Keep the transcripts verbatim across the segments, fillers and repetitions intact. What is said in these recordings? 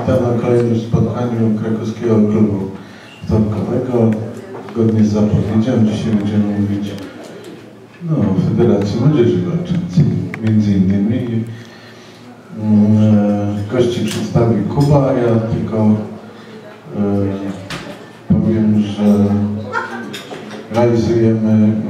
Witam na kolejnym spotkaniu Krakowskiego Klubu Wtorkowego. Zgodnie z zapowiedzią dzisiaj będziemy mówić no, o Federacji Młodzieży Walczącej. Między innymi e, gości przedstawi Kuba, ja tylko e, powiem, że realizujemy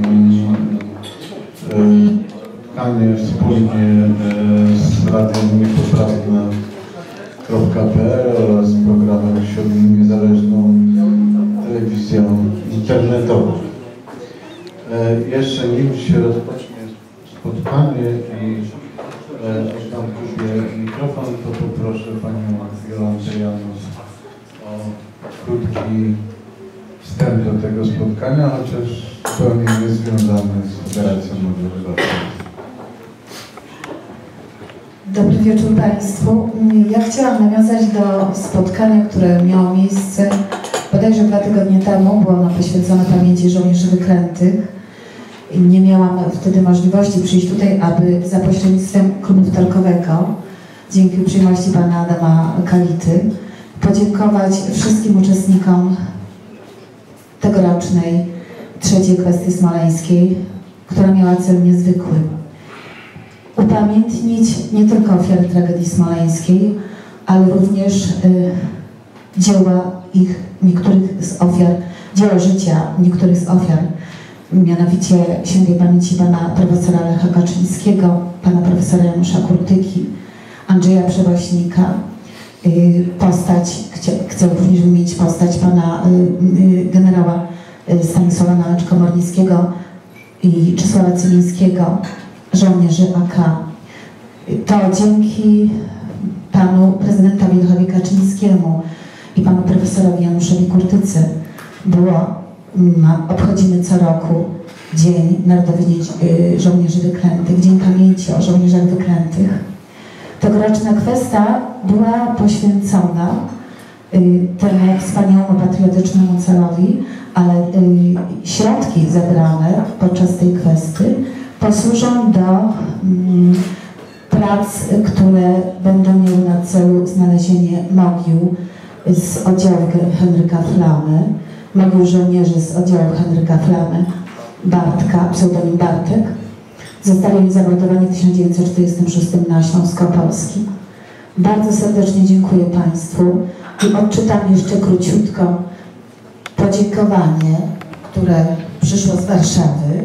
spotkanie wspólnie z Radiem Niepoprawna kropka p l oraz programem siódmym Niezależną Telewizją Internetową. E, jeszcze nim się rozpocznie spotkanie i e, oddam Kubie mikrofon, to poproszę Panią Jolantę Janus o krótki wstęp do tego spotkania, chociaż zupełnie niezwiązany z Federacją Młodzieży Walczącej. Dobry wieczór Państwu. Ja chciałam nawiązać do spotkania, które miało miejsce bodajże dwa tygodnie temu. Było ono poświęcone pamięci żołnierzy wyklętych. Nie miałam wtedy możliwości przyjść tutaj, aby za pośrednictwem Klubu Wtorkowego, dzięki uprzejmości Pana Adama Kality, podziękować wszystkim uczestnikom tegorocznej trzeciej kwestii smoleńskiej, która miała cel niezwykły. Upamiętnić nie tylko ofiary tragedii smoleńskiej, ale również y, dzieła ich, niektórych z ofiar, dzieło życia niektórych z ofiar, mianowicie świętej pamięci pana profesora Lecha Kaczyńskiego, pana profesora Janusza Kurtyki, Andrzeja Przewoźnika, y, postać, chcę, chcę również wymienić postać pana y, y, generała y, Stanisława Nałęcz-Komornickiego i Czesława Cylińskiego, żołnierzy A K. To dzięki panu prezydentowi Lechowi Kaczyńskiemu i panu profesorowi Januszowi Kurtyce było, obchodzimy co roku Dzień Narodowy Żołnierzy Wyklętych, Dzień Pamięci o Żołnierzach Wyklętych. Tegoroczna kwestia była poświęcona temu wspaniałemu patriotycznemu celowi, ale środki zebrane podczas tej kwestii posłużą do mm, prac, które będą miały na celu znalezienie mogił z oddziałów Henryka Flamy, mogił żołnierzy z oddziałów Henryka Flamy, Bartka, pseudonim Bartek. Zostali oni zamordowani w tysiąc dziewięćset czterdziestym szóstym na Śląsku Opolskim. Bardzo serdecznie dziękuję Państwu i odczytam jeszcze króciutko podziękowanie, które przyszło z Warszawy.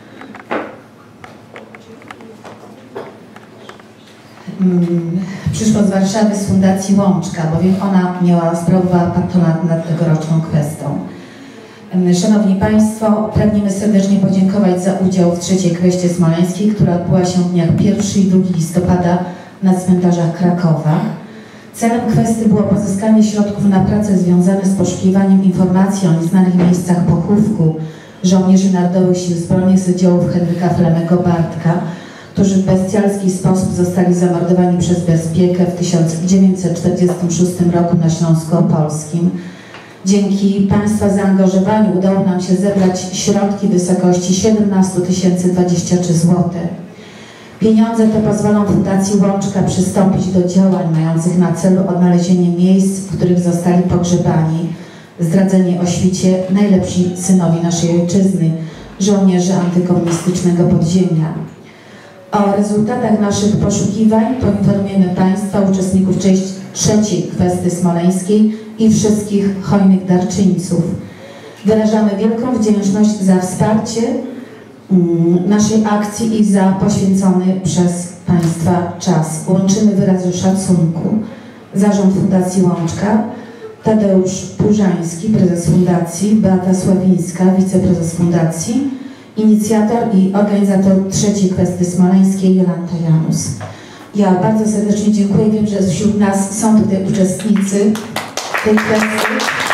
Przyszło z Warszawy z Fundacji Łączka, bowiem ona miała, sprawowała patronat nad tegoroczną kwestią. Szanowni Państwo, pragniemy serdecznie podziękować za udział w trzeciej kweście smoleńskiej, która odbyła się w dniach pierwszego i drugiego listopada na cmentarzach Krakowa. Celem kwestii było pozyskanie środków na prace związane z poszukiwaniem informacji o nieznanych miejscach pochówku żołnierzy Narodowych Sił Zbrojnych z oddziałów Henryka Flamego Bartka, którzy w bestialski sposób zostali zamordowani przez Bezpiekę w tysiąc dziewięćset czterdziestym szóstym roku na Śląsku Opolskim. Dzięki Państwa zaangażowaniu udało nam się zebrać środki w wysokości siedemnaście tysięcy dwadzieścia trzy złote. Pieniądze te pozwolą Fundacji Łączka przystąpić do działań mających na celu odnalezienie miejsc, w których zostali pogrzebani, zdradzeni o świcie najlepsi synowie naszej ojczyzny, żołnierzy antykomunistycznego podziemia. O rezultatach naszych poszukiwań poinformujemy Państwa, uczestników trzeciej kwestii smoleńskiej i wszystkich hojnych darczyńców. Wyrażamy wielką wdzięczność za wsparcie naszej akcji i za poświęcony przez Państwa czas. Łączymy wyrazy szacunku. Zarząd Fundacji Łączka, Tadeusz Purzański, prezes Fundacji, Beata Sławińska, wiceprezes Fundacji, inicjator i organizator trzeciej kwestii smoleńskiej Jolanta Janus. Ja bardzo serdecznie dziękuję. Wiem, że wśród nas są tutaj uczestnicy tej kwestii.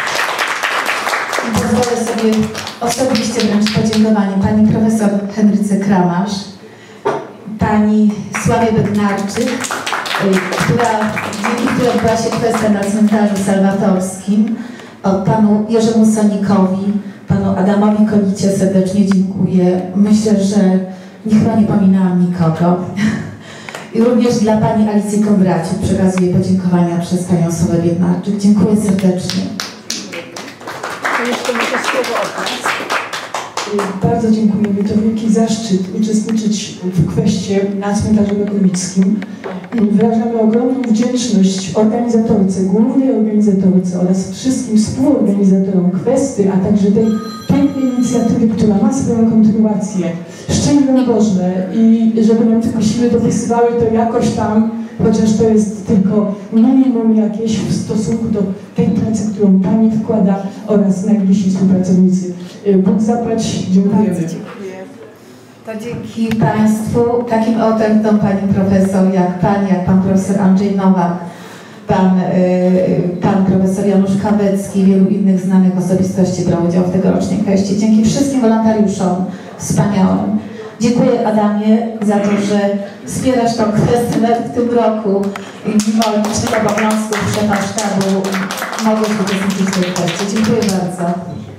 I pozwolę sobie osobiście wręcz podziękowanie pani profesor Henryce Kramasz, pani Sławie Bednarczyk, która, dzięki której odbyła się kwestia na cmentarzu salwatorskim, o panu Jerzemu Sonikowi, panu Adamowi Kolicie serdecznie dziękuję. Myślę, że chyba nie pominęłam nikogo. I również dla pani Alicji Kondraciuk przekazuję podziękowania przez panią Sławę Biednarczyk. Dziękuję serdecznie. To jeszcze może słowo od nas. Bardzo dziękujemy. To wielki zaszczyt uczestniczyć w kweście na cmentarzu katolickim. Wyrażamy ogromną wdzięczność organizatorce, głównej organizatorce oraz wszystkim współorganizatorom kwesty, a także tej pięknej inicjatywy, która ma swoją kontynuację. Szczęść Wam Boże i żeby nam tylko siły dopisywały to jakoś tam, chociaż to jest tylko minimum jakieś w stosunku do tej pracy, którą Pani wkłada oraz najbliżsi współpracownicy. Bóg zapłać, dziękujemy. Bardzo dziękuję. To dzięki Państwu, takim autentom Pani Profesor, jak Pani, jak Pan Profesor Andrzej Nowak, Pan, yy, pan Profesor Janusz Kawecki i wielu innych znanych osobistości brał udział w tegorocznej kweście. Dzięki wszystkim wolontariuszom wspaniałym. Dziękuję Adamie za to, że wspierasz tą kwestię nawet w tym roku i mimo licznych obowiązków szefa sztabu mogłeś uczestniczyć w tej kwestii. Dziękuję bardzo.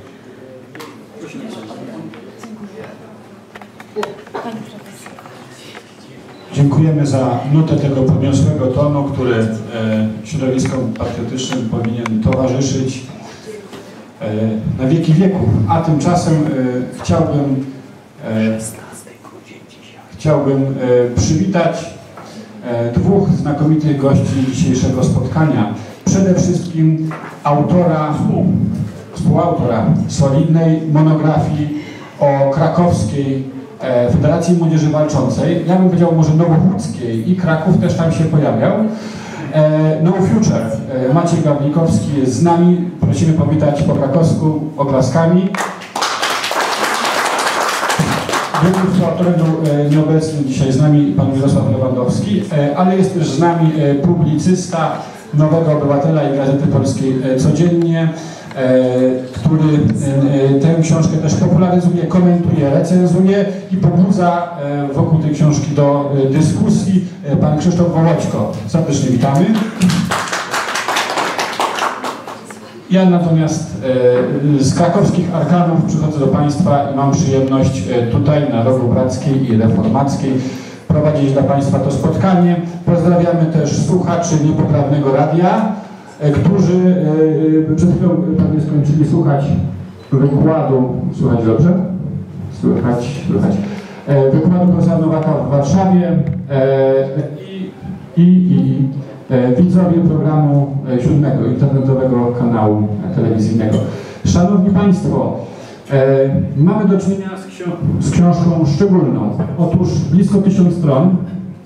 Dziękujemy za nutę tego podniosłego tonu, który e, środowiskom patriotycznym powinien towarzyszyć e, na wieki wieków. A tymczasem e, chciałbym, e, chciałbym e, przywitać e, dwóch znakomitych gości dzisiejszego spotkania. Przede wszystkim autora, współautora solidnej monografii o krakowskiej Federacji Młodzieży Walczącej, ja bym powiedział może nowochódzkiej i Kraków też tam się pojawiał. No Future. Maciej Gawlikowski jest z nami. Prosimy powitać po krakowsku oklaskami. Drugim współautorem był nieobecny dzisiaj z nami pan Mirosław Lewandowski, ale jest też z nami publicysta Nowego Obywatela i Gazety Polskiej Codziennie, który tę książkę też popularyzuje, komentuje, recenzuje i pobudza wokół tej książki do dyskusji. Pan Krzysztof Wołoćko. Serdecznie witamy. Ja natomiast z krakowskich arkanów przychodzę do Państwa i mam przyjemność tutaj na Rogu Brackiej i Reformackiej prowadzić dla Państwa to spotkanie. Pozdrawiamy też słuchaczy Niepoprawnego Radia, którzy przed chwilą pewnie skończyli słuchać wykładu, słuchać dobrze? Słychać, słychać. Wykładu profesora Nowaka w Warszawie i, i, i widzowie programu siódmego internetowego kanału telewizyjnego. Szanowni Państwo, mamy do czynienia z, książ z książką szczególną. Otóż blisko tysiąc stron.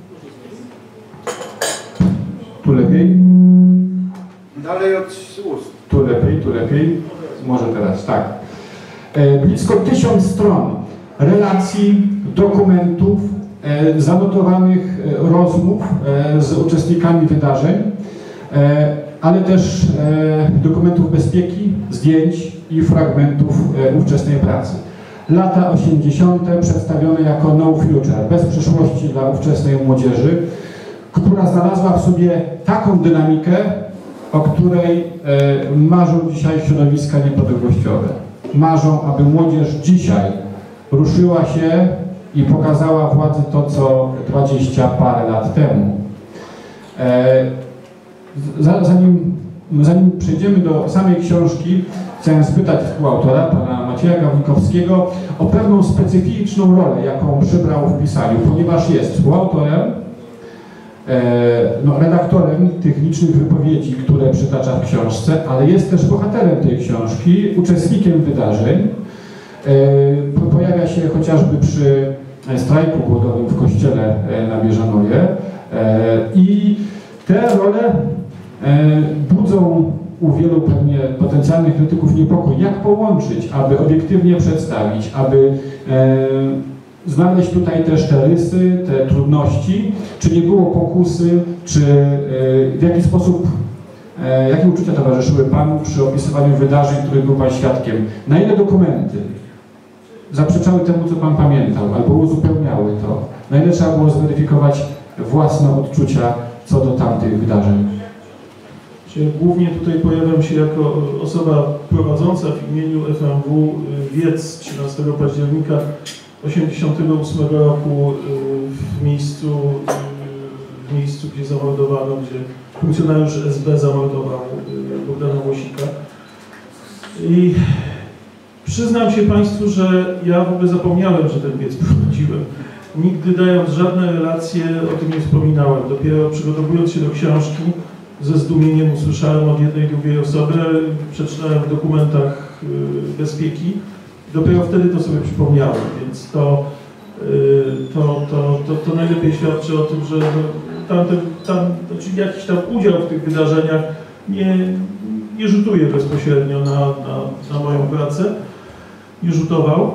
Tu lepiej. Dalej od ust. Tu lepiej, tu lepiej. Może teraz, tak. E, blisko tysiąc stron relacji, dokumentów, e, zanotowanych e, rozmów e, z uczestnikami wydarzeń, e, ale też e, dokumentów bezpieki, zdjęć i fragmentów e, ówczesnej pracy. Lata osiemdziesiąte przedstawione jako no future, bez przyszłości dla ówczesnej młodzieży, która znalazła w sobie taką dynamikę, o której e, marzą dzisiaj środowiska niepodległościowe. Marzą, aby młodzież dzisiaj ruszyła się i pokazała władzy to, co dwadzieścia parę lat temu. E, zanim, zanim przejdziemy do samej książki, chciałem spytać współautora, pana Macieja Gawlikowskiego, o pewną specyficzną rolę, jaką przybrał w pisaniu, ponieważ jest współautorem, no, redaktorem tych licznych wypowiedzi, które przytacza w książce, ale jest też bohaterem tej książki, uczestnikiem wydarzeń. Pojawia się chociażby przy strajku głodowym w kościele na Bieżanowie i te role budzą u wielu pewnie potencjalnych krytyków niepokój. Jak połączyć, aby obiektywnie przedstawić, aby znaleźć tutaj też te rysy, te trudności, czy nie było pokusy, czy w jaki sposób, jakie uczucia towarzyszyły Panu przy opisywaniu wydarzeń, których był Pan świadkiem? Na ile dokumenty zaprzeczały temu, co Pan pamiętał, albo uzupełniały to? Na ile trzeba było zweryfikować własne odczucia co do tamtych wydarzeń? Głównie tutaj pojawiam się jako osoba prowadząca w imieniu F M W wiec trzynastego października tysiąc dziewięćset osiemdziesiątego ósmego roku w miejscu w miejscu, gdzie zamordowano, gdzie funkcjonariusz S B zamordował Bogdana Łosika. I przyznam się Państwu, że ja w ogóle zapomniałem, że ten wiec prowadziłem. Nigdy dając żadne relacje o tym nie wspominałem. Dopiero przygotowując się do książki ze zdumieniem usłyszałem od jednej, drugiej osoby, przeczytałem w dokumentach bezpieki. Dopiero wtedy to sobie przypomniałem, więc to, to, to, to, to najlepiej świadczy o tym, że tamten, tam, znaczy jakiś tam udział w tych wydarzeniach nie, nie rzutuje bezpośrednio na, na, na moją pracę, nie rzutował.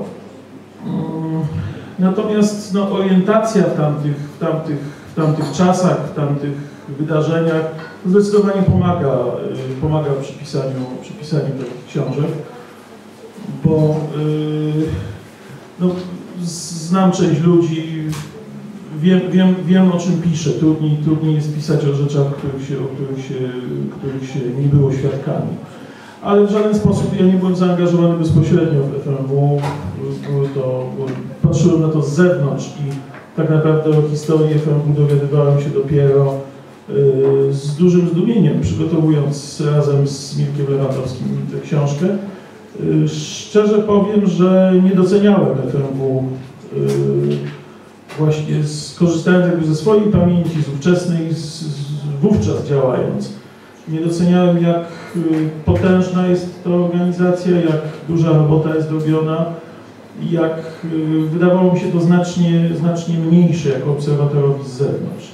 Natomiast no, orientacja w tamtych, w, tamtych, w tamtych czasach, w tamtych wydarzeniach zdecydowanie pomaga, pomaga przy pisaniu, przy pisaniu takich książek, bo no, znam część ludzi, wiem, wiem, wiem o czym piszę. Trudniej, trudniej jest pisać o rzeczach, których się, o których się, których się nie było świadkami. Ale w żaden sposób ja nie byłem zaangażowany bezpośrednio w F M W. To, patrzyłem na to z zewnątrz i tak naprawdę o historii F M W dowiadywałem się dopiero y, z dużym zdumieniem, przygotowując razem z Mirkiem Lewandowskim tę książkę. Y, szczerze powiem, że nie doceniałem F M W, y, właśnie skorzystając jakby ze swojej pamięci, z ówczesnej, z, z, wówczas działając. Nie doceniałem, jak potężna jest to organizacja, jak duża robota jest robiona i jak wydawało mi się to znacznie, znacznie mniejsze jako obserwatorowi z zewnątrz.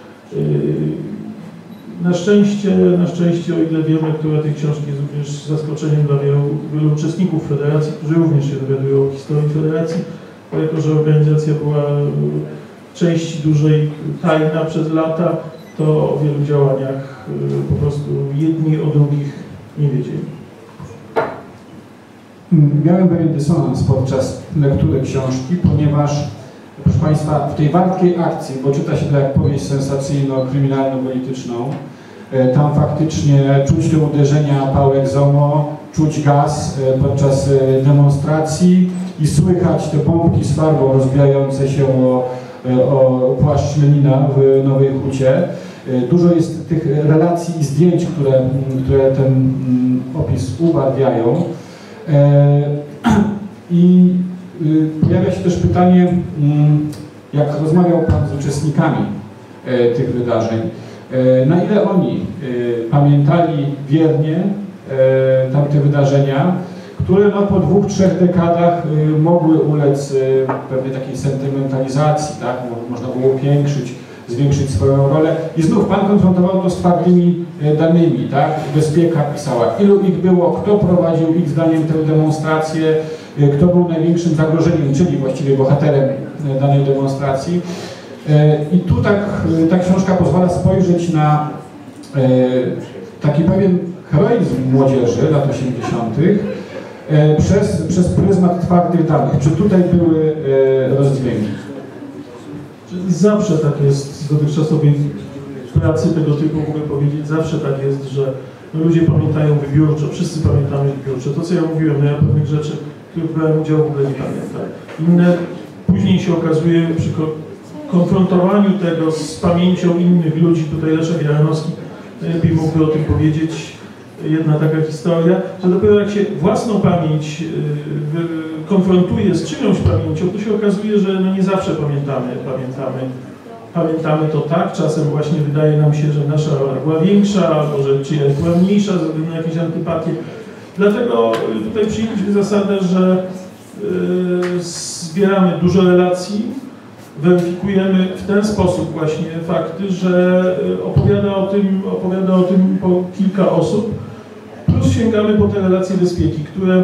Na szczęście, na szczęście, o ile wiem, lektura tej książki jest również zaskoczeniem dla wielu, wielu uczestników federacji, którzy również się dowiadują o historii federacji, bo jako że organizacja była w części dużej tajna przez lata, to o wielu działaniach po prostu jedni o drugich nie wiedzieli. Miałem pewien dysonans podczas lektury książki, ponieważ, proszę Państwa, w tej wartkiej akcji, bo czyta się to jak powieść sensacyjno-kryminalno-polityczną, tam faktycznie czuć te uderzenia pałek ZOMO, czuć gaz podczas demonstracji i słychać te bombki z farbą rozbijające się o, o płaszcz Lenina w Nowej Hucie. Dużo jest tych relacji i zdjęć, które, które ten opis ubarwiają. I pojawia się też pytanie, jak rozmawiał Pan z uczestnikami tych wydarzeń, na ile oni pamiętali wiernie tamte wydarzenia, które no, po dwóch, trzech dekadach mogły ulec pewnej takiej sentymentalizacji, tak? Można było upiększyć, zwiększyć swoją rolę. I znów Pan konfrontował to z twardymi danymi, tak? Bezpieka pisała, ilu ich było, kto prowadził ich zdaniem tę demonstrację, kto był największym zagrożeniem, czyli właściwie bohaterem danej demonstracji. I tu tak ta książka pozwala spojrzeć na taki pewien heroizm młodzieży lat osiemdziesiątych przez, przez pryzmat twardych danych. Czy tutaj były rozdźwięki? Zawsze tak jest w dotychczasowej pracy tego typu, mogę powiedzieć, zawsze tak jest, że ludzie pamiętają wybiórczo, wszyscy pamiętamy wybiórczo. To, co ja mówiłem, no ja pewnych rzeczy, w których brałem udział, w ogóle nie pamiętam. Inne później się okazuje przy konfrontowaniu tego z pamięcią innych ludzi, tutaj Leszek Jaranowski najlepiej mógłby o tym powiedzieć, jedna taka historia, że dopiero jak się własną pamięć konfrontuje z czyjąś pamięcią, to się okazuje, że no nie zawsze pamiętamy, pamiętamy, pamiętamy to tak, czasem właśnie wydaje nam się, że nasza rola była większa, albo że czyjaś była mniejsza ze względu na jakieś antypatie. Dlatego tutaj przyjęliśmy zasadę, że yy, zbieramy dużo relacji, weryfikujemy w ten sposób właśnie fakty, że opowiada o tym, opowiada o tym po kilka osób, plus sięgamy po te relacje bezpieki, które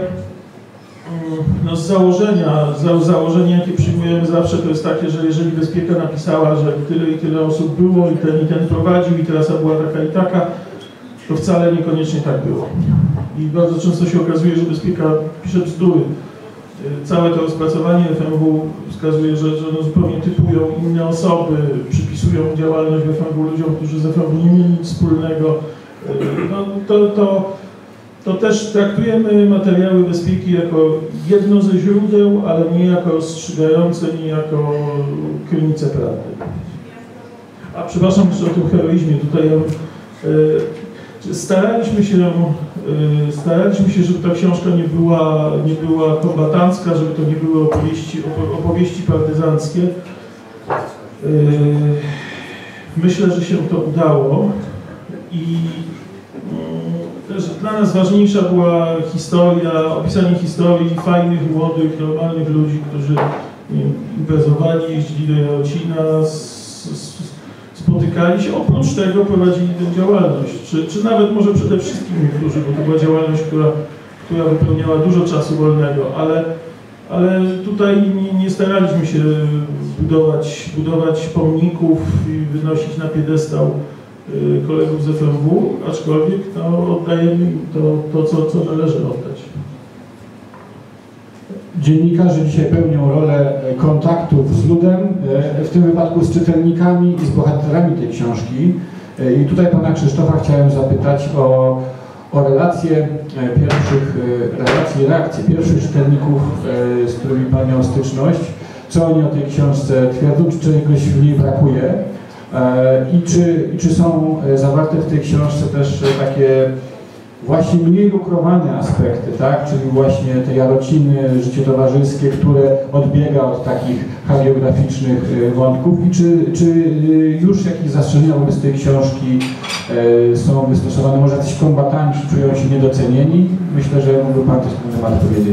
no z założenia, za, założenie jakie przyjmujemy zawsze to jest takie, że jeżeli bezpieka napisała, że tyle i tyle osób było i ten i ten prowadził i trasa była taka i taka, to wcale niekoniecznie tak było. I bardzo często się okazuje, że bezpieka pisze bzdury. Całe to rozpracowanie F M W wskazuje, że, że no zupełnie typują inne osoby, przypisują działalność w F M W ludziom, którzy z F M W nie mieli nic wspólnego. No, to, to, to też traktujemy materiały bezpieki jako jedno ze źródeł, ale nie jako rozstrzygające, nie jako krynicę prawdy. A przepraszam jeszcze o tym heroizmie. Tutaj e, staraliśmy się, e, staraliśmy się, żeby ta książka nie była, nie była kombatancka, żeby to nie były opowieści, opowieści partyzanckie. E, myślę, że się to udało i e, też dla nas ważniejsza była historia, opisanie historii fajnych, młodych, normalnych ludzi, którzy nie wiem, imprezowali, jeździli do Jarocina, spotykali się, oprócz tego prowadzili tę działalność, czy, czy nawet może przede wszystkim niektórzy, bo to była działalność, która, która wypełniała dużo czasu wolnego, ale, ale tutaj nie, nie staraliśmy się budować, budować pomników i wynosić na piedestał y, kolegów z F M W, aczkolwiek no, oddajemy im to, to co, co należy oddać. Dziennikarze dzisiaj pełnią rolę kontaktów z ludem, w tym wypadku z czytelnikami i z bohaterami tej książki. I tutaj pana Krzysztofa chciałem zapytać o, o relacje pierwszych, relacje, reakcje pierwszych czytelników, z którymi pan miał styczność. Co oni o tej książce twierdzą, czy czegoś w niej brakuje i czy, i czy są zawarte w tej książce też takie właśnie mniej lukrowane aspekty, tak? Czyli właśnie te Jarociny, życie towarzyskie, które odbiega od takich hagiograficznych wątków i czy, czy już jakieś zastrzeżenia wobec tej książki e, są wystosowane? Może jacyś kombatanci czują się niedocenieni? Myślę, że mógłby pan coś na ten temat powiedzieć.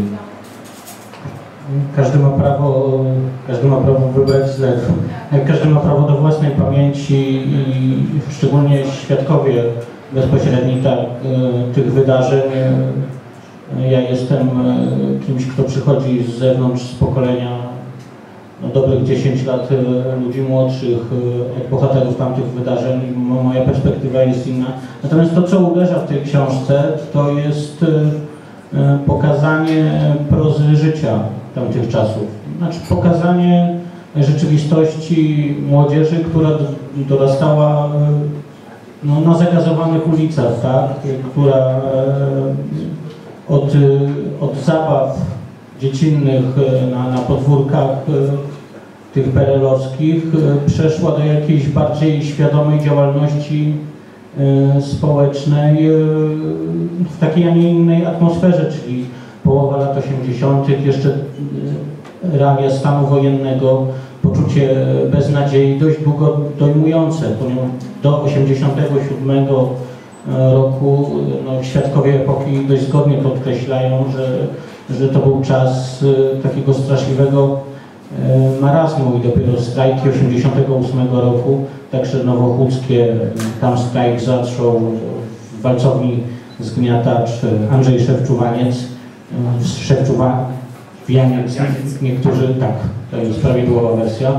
Każdy ma prawo, każdy ma prawo wybrać z lew. Każdy ma prawo do własnej pamięci i szczególnie świadkowie bezpośredni tak, tych wydarzeń. Ja jestem kimś, kto przychodzi z zewnątrz, z pokolenia no, dobrych dziesięć lat ludzi młodszych od bohaterów tamtych wydarzeń. Moja perspektywa jest inna. Natomiast to, co uderza w tej książce, to jest pokazanie prozy życia tamtych czasów. Znaczy pokazanie rzeczywistości młodzieży, która dorastała no, na zagazowanych ulicach, tak? Która e, od, od zabaw dziecinnych na, na podwórkach e, tych perelowskich e, przeszła do jakiejś bardziej świadomej działalności e, społecznej e, w takiej, a nie innej atmosferze, czyli połowa lat osiemdziesiątych, jeszcze e, realia stanu wojennego, poczucie beznadziei dość długo dojmujące. Do osiemdziesiątego siódmego roku no, świadkowie epoki dość zgodnie podkreślają, że, że to był czas takiego straszliwego marazmu i dopiero strajki osiemdziesiątego ósmego roku, także nowochódzkie, tam strajk zaczął w walcowni Zgniatacz Andrzej Szewczuwaniec, Szewczuwianiec, niektórzy, tak, to jest prawidłowa wersja.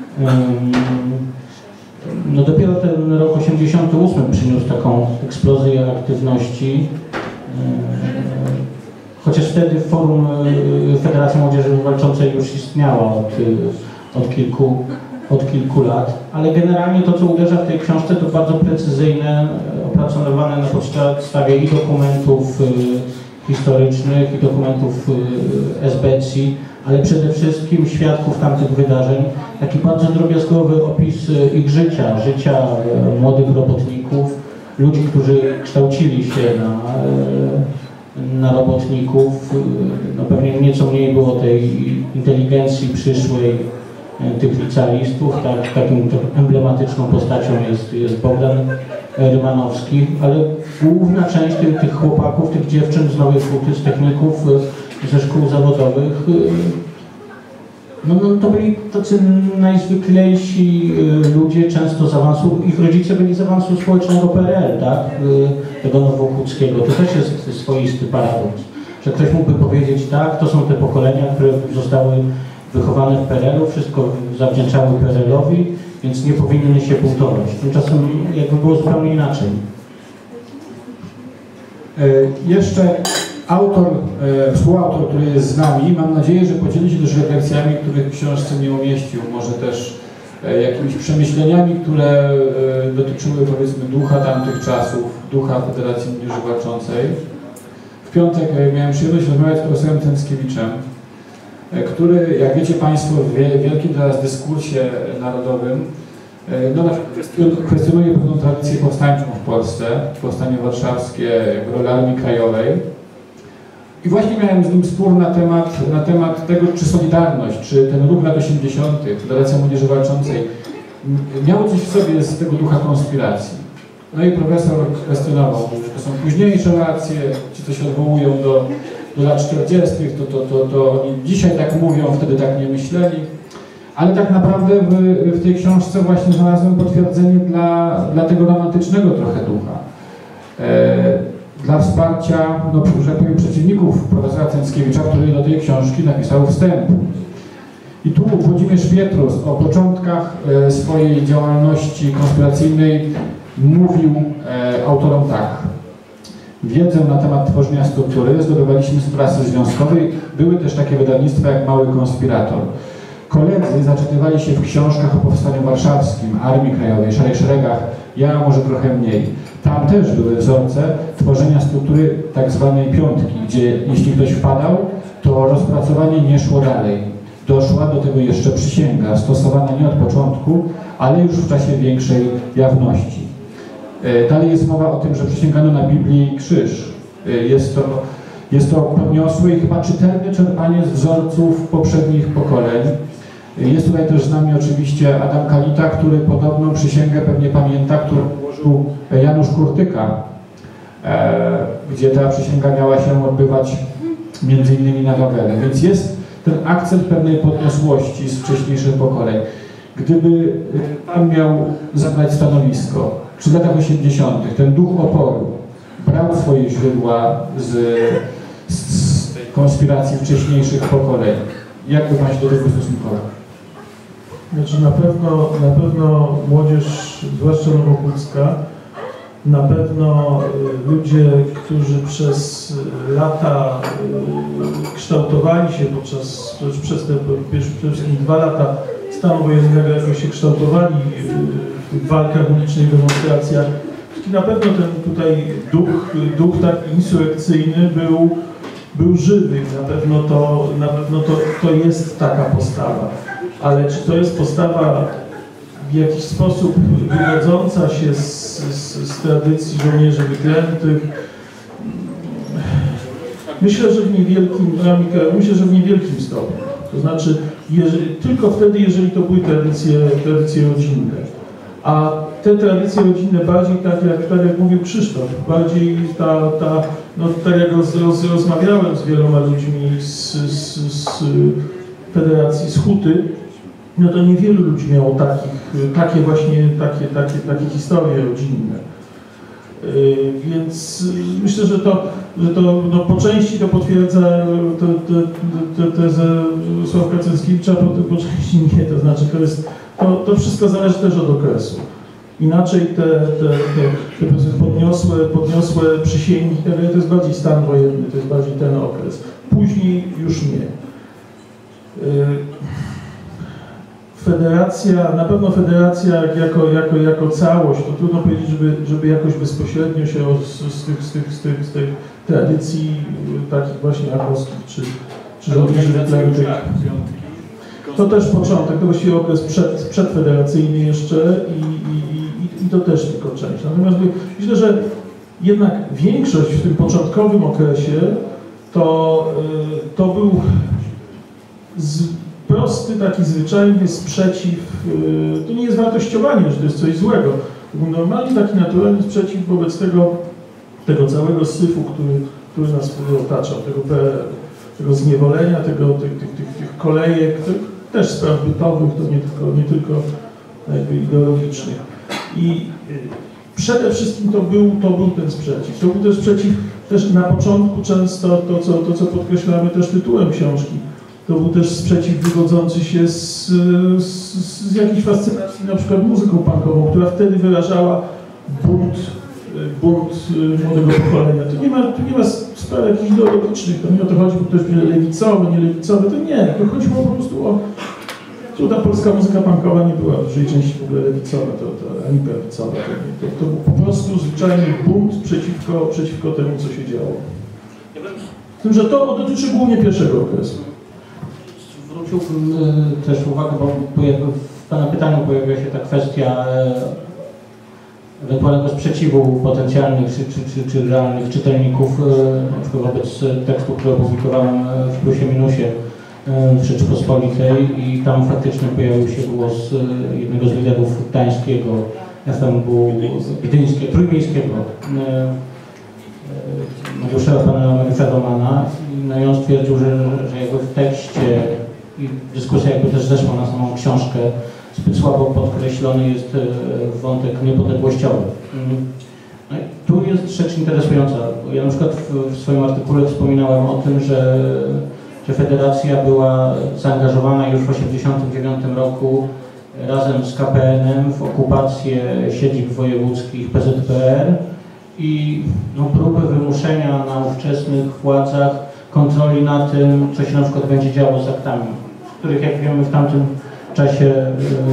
No dopiero ten rok osiemdziesiąty ósmy przyniósł taką eksplozję aktywności, chociaż wtedy Forum Federacji Młodzieży Walczącej już istniała od, od, kilku, od kilku lat, ale generalnie to, co uderza w tej książce, to bardzo precyzyjne, opracowane na podstawie i dokumentów historycznych, i dokumentów esbecji, ale przede wszystkim świadków tamtych wydarzeń. Taki bardzo drobiazgowy opis ich życia, życia młodych robotników, ludzi, którzy kształcili się na, na robotników. No pewnie nieco mniej było tej inteligencji przyszłej tych licealistów. Tak, taką emblematyczną postacią jest, jest Bogdan Rymanowski, ale główna część tych, tych chłopaków, tych dziewczyn z Nowej Huty, z techników, ze szkół zawodowych, no, no to byli tacy najzwyklejsi ludzie, często z awansu, ich rodzice byli z awansu społecznego P R L, tak, tego nowochódzkiego. To też jest swoisty paradoks, że ktoś mógłby powiedzieć, tak, to są te pokolenia, które zostały wychowane w P R L u, wszystko zawdzięczały P R L owi, więc nie powinny się buntować. Tymczasem jakby było zupełnie inaczej. Jeszcze autor, e, współautor, który jest z nami, mam nadzieję, że podzieli się też refleksjami, których w książce nie umieścił, może też e, jakimiś przemyśleniami, które e, dotyczyły, powiedzmy, ducha tamtych czasów, ducha Federacji Młodzieży Walczącej. W piątek e, miałem przyjemność rozmawiać z profesorem Tęskiewiczem, e, który, jak wiecie Państwo, w wielkim teraz dyskursie narodowym no, na przykład kwestionuje pewną tradycję powstańczą w Polsce, powstanie warszawskie, jakby rolę Armii Krajowej. I właśnie miałem z nim spór na temat, na temat tego, czy Solidarność, czy ten ruch lat osiemdziesiątych, Federacja Młodzieży Walczącej, miało coś w sobie z tego ducha konspiracji. No i profesor kwestionował, że to są późniejsze relacje, ci co się odwołują do, do lat czterdziestych, to, to, to, to oni dzisiaj tak mówią, wtedy tak nie myśleli. Ale tak naprawdę w, w tej książce właśnie znalazłem potwierdzenie dla, dla tego romantycznego trochę ducha. E, dla wsparcia, no, że powiem, przeciwników profesora Cęckiewicza, który do tej książki napisał wstęp. I tu Włodzimierz Pietrus o początkach e, swojej działalności konspiracyjnej mówił e, autorom tak. Wiedzę na temat tworzenia struktury zdobywaliśmy z prasy związkowej. Były też takie wydawnictwa jak Mały Konspirator. Koledzy zaczytywali się w książkach o Powstaniu Warszawskim, Armii Krajowej, Szarych Szeregach, ja może trochę mniej. Tam też były wzorce tworzenia struktury tak zwanej piątki, gdzie jeśli ktoś wpadał, to rozpracowanie nie szło dalej. Doszła do tego jeszcze przysięga, stosowana nie od początku, ale już w czasie większej jawności. Dalej jest mowa o tym, że przysięgano na Biblii krzyż. Jest to, jest to podniosłe i chyba czytelne czerpanie z wzorców poprzednich pokoleń. Jest tutaj też z nami oczywiście Adam Kalita, który podobną przysięgę pewnie pamięta, którą ułożył Janusz Kurtyka, gdzie ta przysięga miała się odbywać między innymi na Wawelu. Więc jest ten akcent pewnej podniosłości z wcześniejszych pokoleń. Gdyby Pan miał zabrać stanowisko, czy w latach osiemdziesiątych ten duch oporu brał swoje źródła z, z, z konspiracji wcześniejszych pokoleń, jak by Pan się do tego ustosunkował? Znaczy na pewno, na pewno młodzież, zwłaszcza nowochódzka, na pewno ludzie, którzy przez lata kształtowali się podczas, przez te przede wszystkim dwa lata stanu wojennego, jakoś się kształtowali w walkach ulicznych, demonstracjach, na pewno ten tutaj duch, duch taki insurekcyjny był, był żywy. Na pewno, to, na pewno to, to jest taka postawa. Ale czy to jest postawa w jakiś sposób wywodząca się z, z, z tradycji żołnierzy wyklętych? Myślę, że w niewielkim, myślę, że w niewielkim stopniu. To znaczy, jeżeli, tylko wtedy, jeżeli to były tradycje, tradycje rodzinne. A te tradycje rodzinne bardziej, tak jak, tak jak mówił Krzysztof, bardziej ta, ta no tak jak roz, roz, rozmawiałem z wieloma ludźmi z, z, z Federacji, z Huty, no to niewielu ludzi miało takich, takie właśnie, takie, takie, takie historie rodzinne. Yy, więc myślę, że to, że to no, po części to potwierdza tę tezę Sławka Cęckiewicza, po, po części nie, to znaczy to jest, to, to wszystko zależy też od okresu. Inaczej te, te, te, te podniosłe, podniosłe przysięgi, to jest bardziej stan wojenny, to jest bardziej ten okres. Później już nie. Yy, Federacja, na pewno federacja jako, jako, jako całość, to trudno powiedzieć, żeby, żeby jakoś bezpośrednio się z, z, tych, z, tych, z, tych, z tych tradycji takich właśnie armowskich czy, czy żołnierzy wyklętych. To też początek, to właściwie okres przed, przedfederacyjny jeszcze i, i, i, i to też tylko część. Natomiast myślę, że jednak większość w tym początkowym okresie to, to był z, prosty, taki zwyczajny sprzeciw, to nie jest wartościowanie, że to jest coś złego. To był normalnie taki naturalny sprzeciw wobec tego, tego całego syfu, który, który nas wtedy otaczał, tego P R L, tego zniewolenia, tego, tych, tych, tych, tych kolejek, tych też spraw bytowych, to nie tylko, nie tylko jakby ideologicznych. I przede wszystkim to był, to był ten sprzeciw. To był też sprzeciw, też na początku często, to co, to co podkreślamy też tytułem książki, to był też sprzeciw wywodzący się z, z, z jakiejś fascynacji na przykład muzyką punkową, która wtedy wyrażała bunt, bunt młodego pokolenia. Tu nie ma, tu nie ma spraw jakichś ideologicznych, to nie o to chodzi, bo ktoś będzie lewicowy, nie lewicowy, to nie. To chodziło po prostu o... Tu ta polska muzyka punkowa nie była w dużej części w ogóle lewicowa, to, to ani prawicowa. To, to, to był po prostu zwyczajny bunt przeciwko, przeciwko temu, co się działo. Z tym, że to dotyczy głównie pierwszego okresu. Zwróciłbym też uwagę, bo jakby w Pana pytaniu pojawiła się ta kwestia ewentualnego sprzeciwu potencjalnych czy, czy, czy, czy realnych czytelników na przykład wobec tekstu, który opublikowałem w Plusie Minusie w Rzeczypospolitej i tam faktycznie pojawił się głos jednego z liderów gdańskiego F M W gdyńskiego, trójmiejskiego, Mariusza, pana Mariusza Romana. No i on stwierdził, że, że jakby w tekście i dyskusja jakby też zeszła na samą książkę, zbyt słabo podkreślony jest wątek niepodległościowy. No i tu jest rzecz interesująca. Ja na przykład w, w swoim artykule wspominałem o tym, że, że Federacja była zaangażowana już w tysiąc dziewięćset osiemdziesiątym dziewiątym roku razem z K P N-em w okupację siedzib wojewódzkich P Z P R i no, próby wymuszenia na ówczesnych władzach kontroli na tym, co się na przykład będzie działo z aktami, których, jak wiemy, w tamtym czasie yy,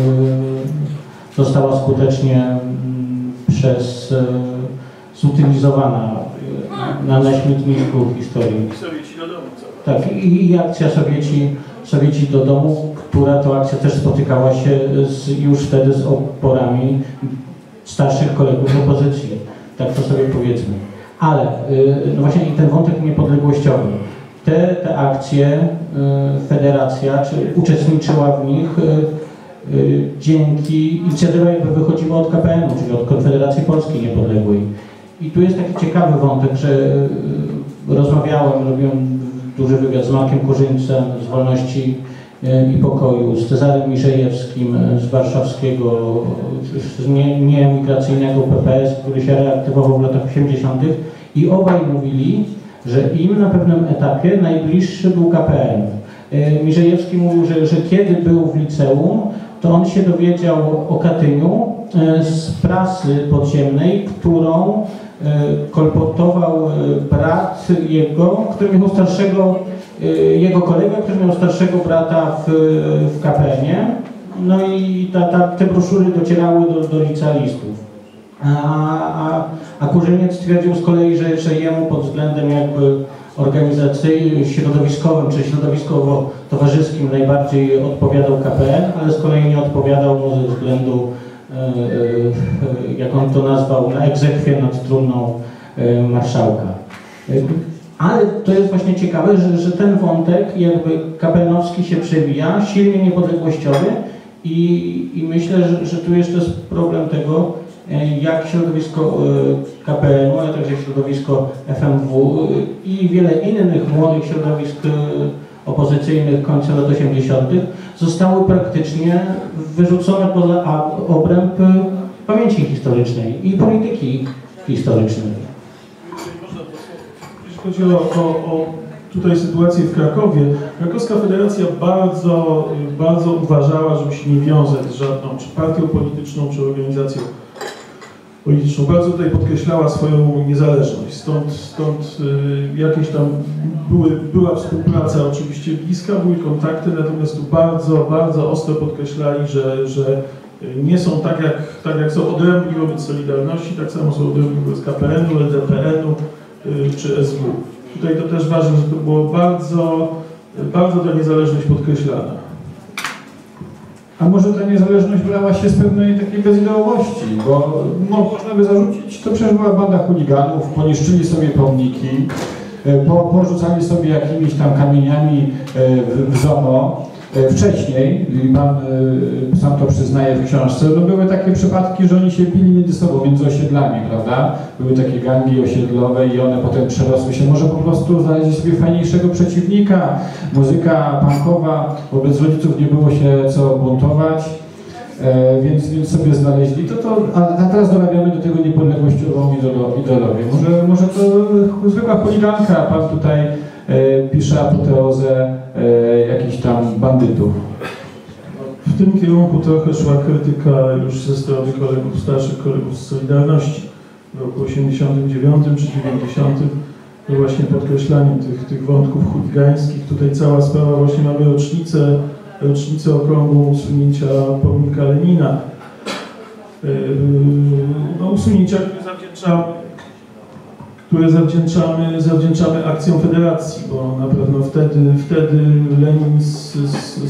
została skutecznie yy, przez yy, zutylizowana yy, na, na śmietniku historii. Sowieci do domu, co? Tak, i, i akcja Sowieci, Sowieci do domu, która to akcja też spotykała się z, już wtedy z oporami starszych kolegów opozycji. Tak to sobie powiedzmy. Ale yy, no właśnie ten wątek niepodległościowy. Te, te akcje y, Federacja czy uczestniczyła w nich y, y, dzięki inicjatywa jakby wychodziła od K P N-u, czyli od Konfederacji Polskiej Niepodległej. I tu jest taki ciekawy wątek, że y, rozmawiałem, robiłem duży wywiad z Markiem Kurzyńcem z Wolności y, i Pokoju, z Cezarym Mirzejewskim z warszawskiego, z nie, nieemigracyjnego P P S, który się reaktywował w latach osiemdziesiątych i obaj mówili, że im na pewnym etapie najbliższy był K P N. Mirzejewski mówił, że, że kiedy był w liceum, to on się dowiedział o Katyniu z prasy podziemnej, którą kolportował brat jego, który miał starszego, jego kolega, który miał starszego brata w, w K P N-ie. No i ta, ta, te broszury docierały do, do licealistów. A, a, a Kurzyniec stwierdził z kolei, że, że jemu pod względem jakby organizacyjnym, środowiskowym czy środowiskowo-towarzyskim najbardziej odpowiadał K P N, ale z kolei nie odpowiadał mu ze względu, e, e, jak on to nazwał, na egzekwie nad trumną e, marszałka. E, ale to jest właśnie ciekawe, że, że ten wątek jakby K P N-owski się przewija, silnie niepodległościowy i, i myślę, że, że tu jeszcze jest problem tego, jak środowisko K P N-u, ale także środowisko F M W i wiele innych młodych środowisk opozycyjnych końca lat osiemdziesiątych zostały praktycznie wyrzucone poza obręb pamięci historycznej i polityki historycznej. Jeśli chodzi o, o, o tutaj sytuację w Krakowie, Krakowska Federacja bardzo, bardzo uważała, żeby się nie wiązać z żadną czy partią polityczną, czy organizacją polityczną. Bardzo tutaj podkreślała swoją niezależność. Stąd, stąd y, jakieś tam były, była współpraca oczywiście bliska, były kontakty, natomiast tu bardzo, bardzo ostro podkreślali, że, że nie są tak jak, tak jak są odrębni wobec Solidarności, tak samo są odrębni wobec K P N-u, L D P N-u y, czy S W. Tutaj to też ważne, że to było bardzo, bardzo ta niezależność podkreślana. A może ta niezależność brała się z pewnej takiej bezideowości, bo no, można by zarzucić, to przecież była banda chuliganów, poniszczyli sobie pomniki, po, porzucali sobie jakimiś tam kamieniami w, w Z O M O. Wcześniej, i pan sam to przyznaje w książce, no były takie przypadki, że oni się bili między sobą, między osiedlami, prawda? Były takie gangi osiedlowe i one potem przerosły się. Może po prostu znaleźli sobie fajniejszego przeciwnika. Muzyka punkowa, wobec rodziców nie było się co buntować, e, więc, więc sobie znaleźli. To, to, a, a teraz dorabiamy do tego niepodległościową ideologię. Może, może to zwykła chuliganka, pan tutaj e, pisze apoteozę e, jakichś tam bandytów. W tym kierunku trochę szła krytyka już ze strony kolegów, starszych kolegów z Solidarności w roku osiemdziesiątym dziewiątym czy dziewięćdziesiątym. To właśnie podkreślaniem tych, tych wątków chuligańskich. Tutaj cała sprawa, właśnie mamy rocznicę, rocznicę okrągłą usunięcia pomnika Lenina. Yy, no, usunięcia, które zawdzięczamy, które zawdzięczamy, zawdzięczamy akcjom Federacji, bo na pewno wtedy, wtedy Lenin z, z, z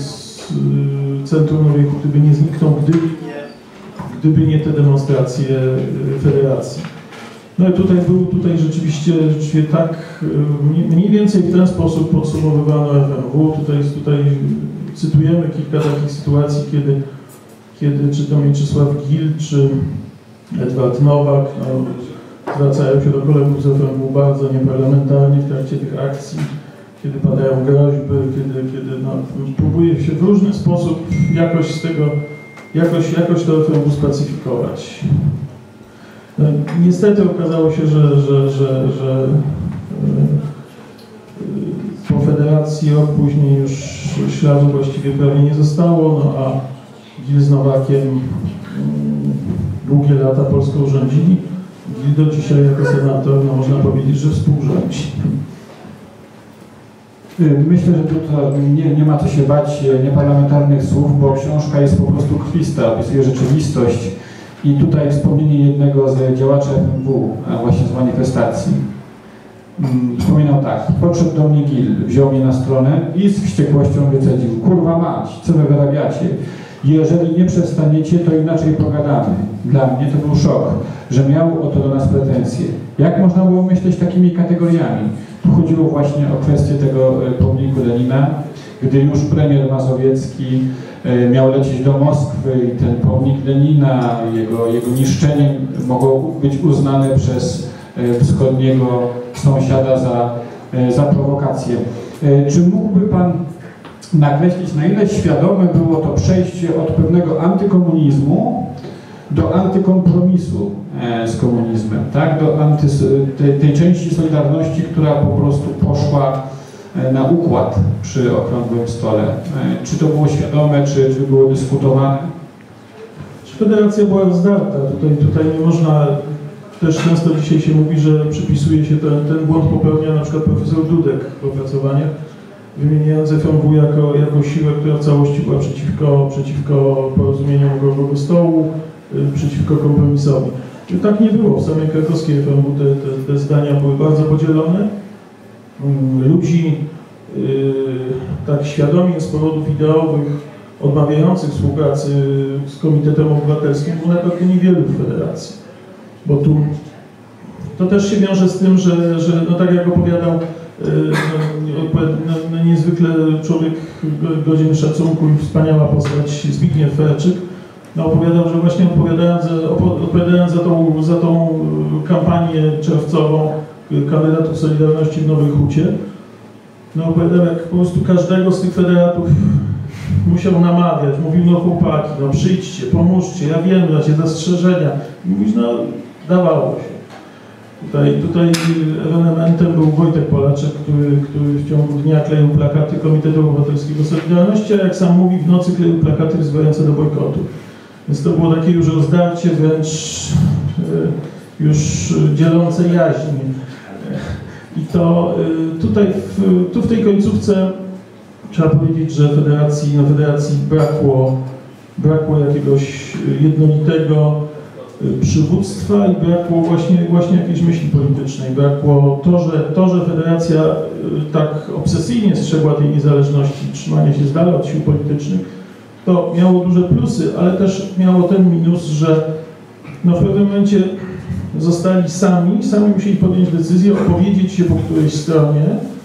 y, Centrum Nowej Huty by nie zniknął, gdyby nie, gdyby nie te demonstracje y, federacji. No i tutaj był, tutaj rzeczywiście, rzeczywiście tak y, mniej więcej w ten sposób podsumowywano F M W. Tutaj, tutaj cytujemy kilka takich sytuacji, kiedy, kiedy czy to Mieczysław Gil, czy Edward Nowak no, zwracają się do kolegów z F M W bardzo nieparlamentarnie w trakcie tych akcji, kiedy padają groźby, kiedy, kiedy no, próbuje się w różny sposób jakoś z tego, jakoś, jakoś to F M W spacyfikować. No, niestety okazało się, że, że, że, że yy, po federacji rok później już śladu właściwie prawie nie zostało, no a Gil z Nowakiem yy, długie lata Polską rządzili. Gil do dzisiaj jako senator, no można powiedzieć, że współrządzi. Myślę, że tutaj nie, nie ma co się bać nieparlamentarnych słów, bo książka jest po prostu krwista, opisuje rzeczywistość. I tutaj wspomnienie jednego z działaczy F M W, właśnie z manifestacji. Wspominał tak: podszedł do mnie Gil, wziął mnie na stronę i z wściekłością wycedził: kurwa mać, co wy wyrabiacie? Jeżeli nie przestaniecie, to inaczej pogadamy. Dla mnie to był szok, że miał o to do nas pretensje. Jak można było myśleć takimi kategoriami? Tu chodziło właśnie o kwestię tego pomniku Lenina, gdy już premier Mazowiecki miał lecieć do Moskwy i ten pomnik Lenina, jego, jego niszczenie mogło być uznane przez wschodniego sąsiada za, za prowokację. Czy mógłby Pan nakreślić, na ile świadome było to przejście od pewnego antykomunizmu do antykompromisu z komunizmem, tak? Do anty, tej, tej części Solidarności, która po prostu poszła na układ przy okrągłym stole. Czy to było świadome, czy, czy było dyskutowane? Federacja była rozdarta. Tutaj, tutaj nie można, też często dzisiaj się mówi, że przypisuje się ten, ten błąd popełnia na przykład profesor Dudek w opracowaniach, wymieniając F M W jako, jako siłę, która w całości była przeciwko, przeciwko porozumieniom okrągłego stołu, przeciwko kompromisowi. I tak nie było. W samej krakowskiej F M W te, te, te zdania były bardzo podzielone. Ludzi yy, tak świadomie z powodów ideowych odmawiających współpracy z Komitetem Obywatelskim było naprawdę niewielu w federacji. Bo tu to też się wiąże z tym, że, że no tak jak opowiadał yy, no, no, no, niezwykle człowiek godzien szacunku i wspaniała postać Zbigniew Ferczyk, no, opowiadał, że właśnie odpowiadając za, odpowiadając za tą, za tą kampanię czerwcową kandydatów Solidarności w Nowej Hucie, no opowiadał, jak po prostu każdego z tych federatów musiał namawiać, mówił: no chłopaki, no przyjdźcie, pomóżcie, ja wiem, macie zastrzeżenia. I mówisz, no dawało się. Tutaj, tutaj ewenementem był Wojtek Polaczek, który, który w ciągu dnia kleił plakaty Komitetu Obywatelskiego Solidarności, a jak sam mówi, w nocy kleił plakaty wzywające do bojkotu. Więc to było takie już rozdarcie, wręcz e, już dzielące jaźń. I to e, tutaj, w, tu w tej końcówce trzeba powiedzieć, że federacji, no federacji brakło, brakło jakiegoś jednolitego przywództwa i brakło właśnie, właśnie jakiejś myśli politycznej. Brakło to, że, to, że federacja tak obsesyjnie strzegła tej niezależności, trzymania się z dala od sił politycznych, to miało duże plusy, ale też miało ten minus, że no w pewnym momencie zostali sami, sami musieli podjąć decyzję, opowiedzieć się po którejś stronie,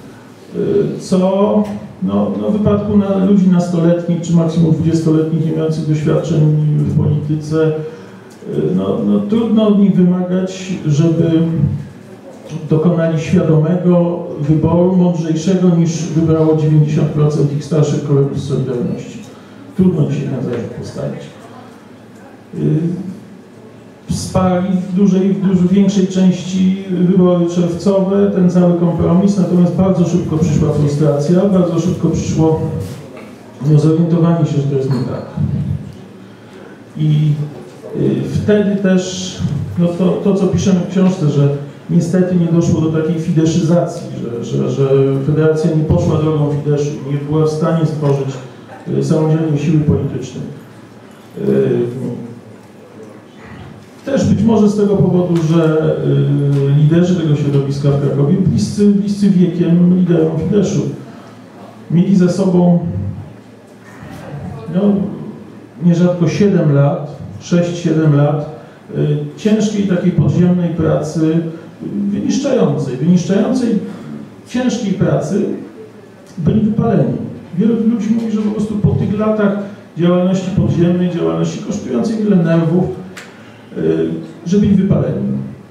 co no, no w wypadku na ludzi nastoletnich czy maksimum dwudziestoletnich, nie mających doświadczeń w polityce, no, no trudno od nich wymagać, żeby dokonali świadomego wyboru, mądrzejszego niż wybrało dziewięćdziesiąt procent ich starszych kolegów z Solidarności. Trudno dzisiaj na zarzut postawić. Wsparli w dużej, w dużo większej części wybory czerwcowe, ten cały kompromis, natomiast bardzo szybko przyszła frustracja, bardzo szybko przyszło no, zorientowanie się, że to jest nie tak. I y, wtedy też, no to, to co piszemy w książce, że niestety nie doszło do takiej fideszyzacji, że, że, że federacja nie poszła drogą Fideszu, nie była w stanie stworzyć y, samodzielnej siły politycznej. Y, Też być może z tego powodu, że y, liderzy tego środowiska w Krakowie, bliscy, bliscy wiekiem liderom Fideszu, mieli za sobą no, nierzadko siedem lat, sześć siedem lat ciężkiej takiej podziemnej pracy, wyniszczającej, wyniszczającej ciężkiej pracy, byli wypaleni. Wielu ludzi mówi, że po prostu po tych latach działalności podziemnej, działalności kosztującej wiele nerwów, że byli wypaleni.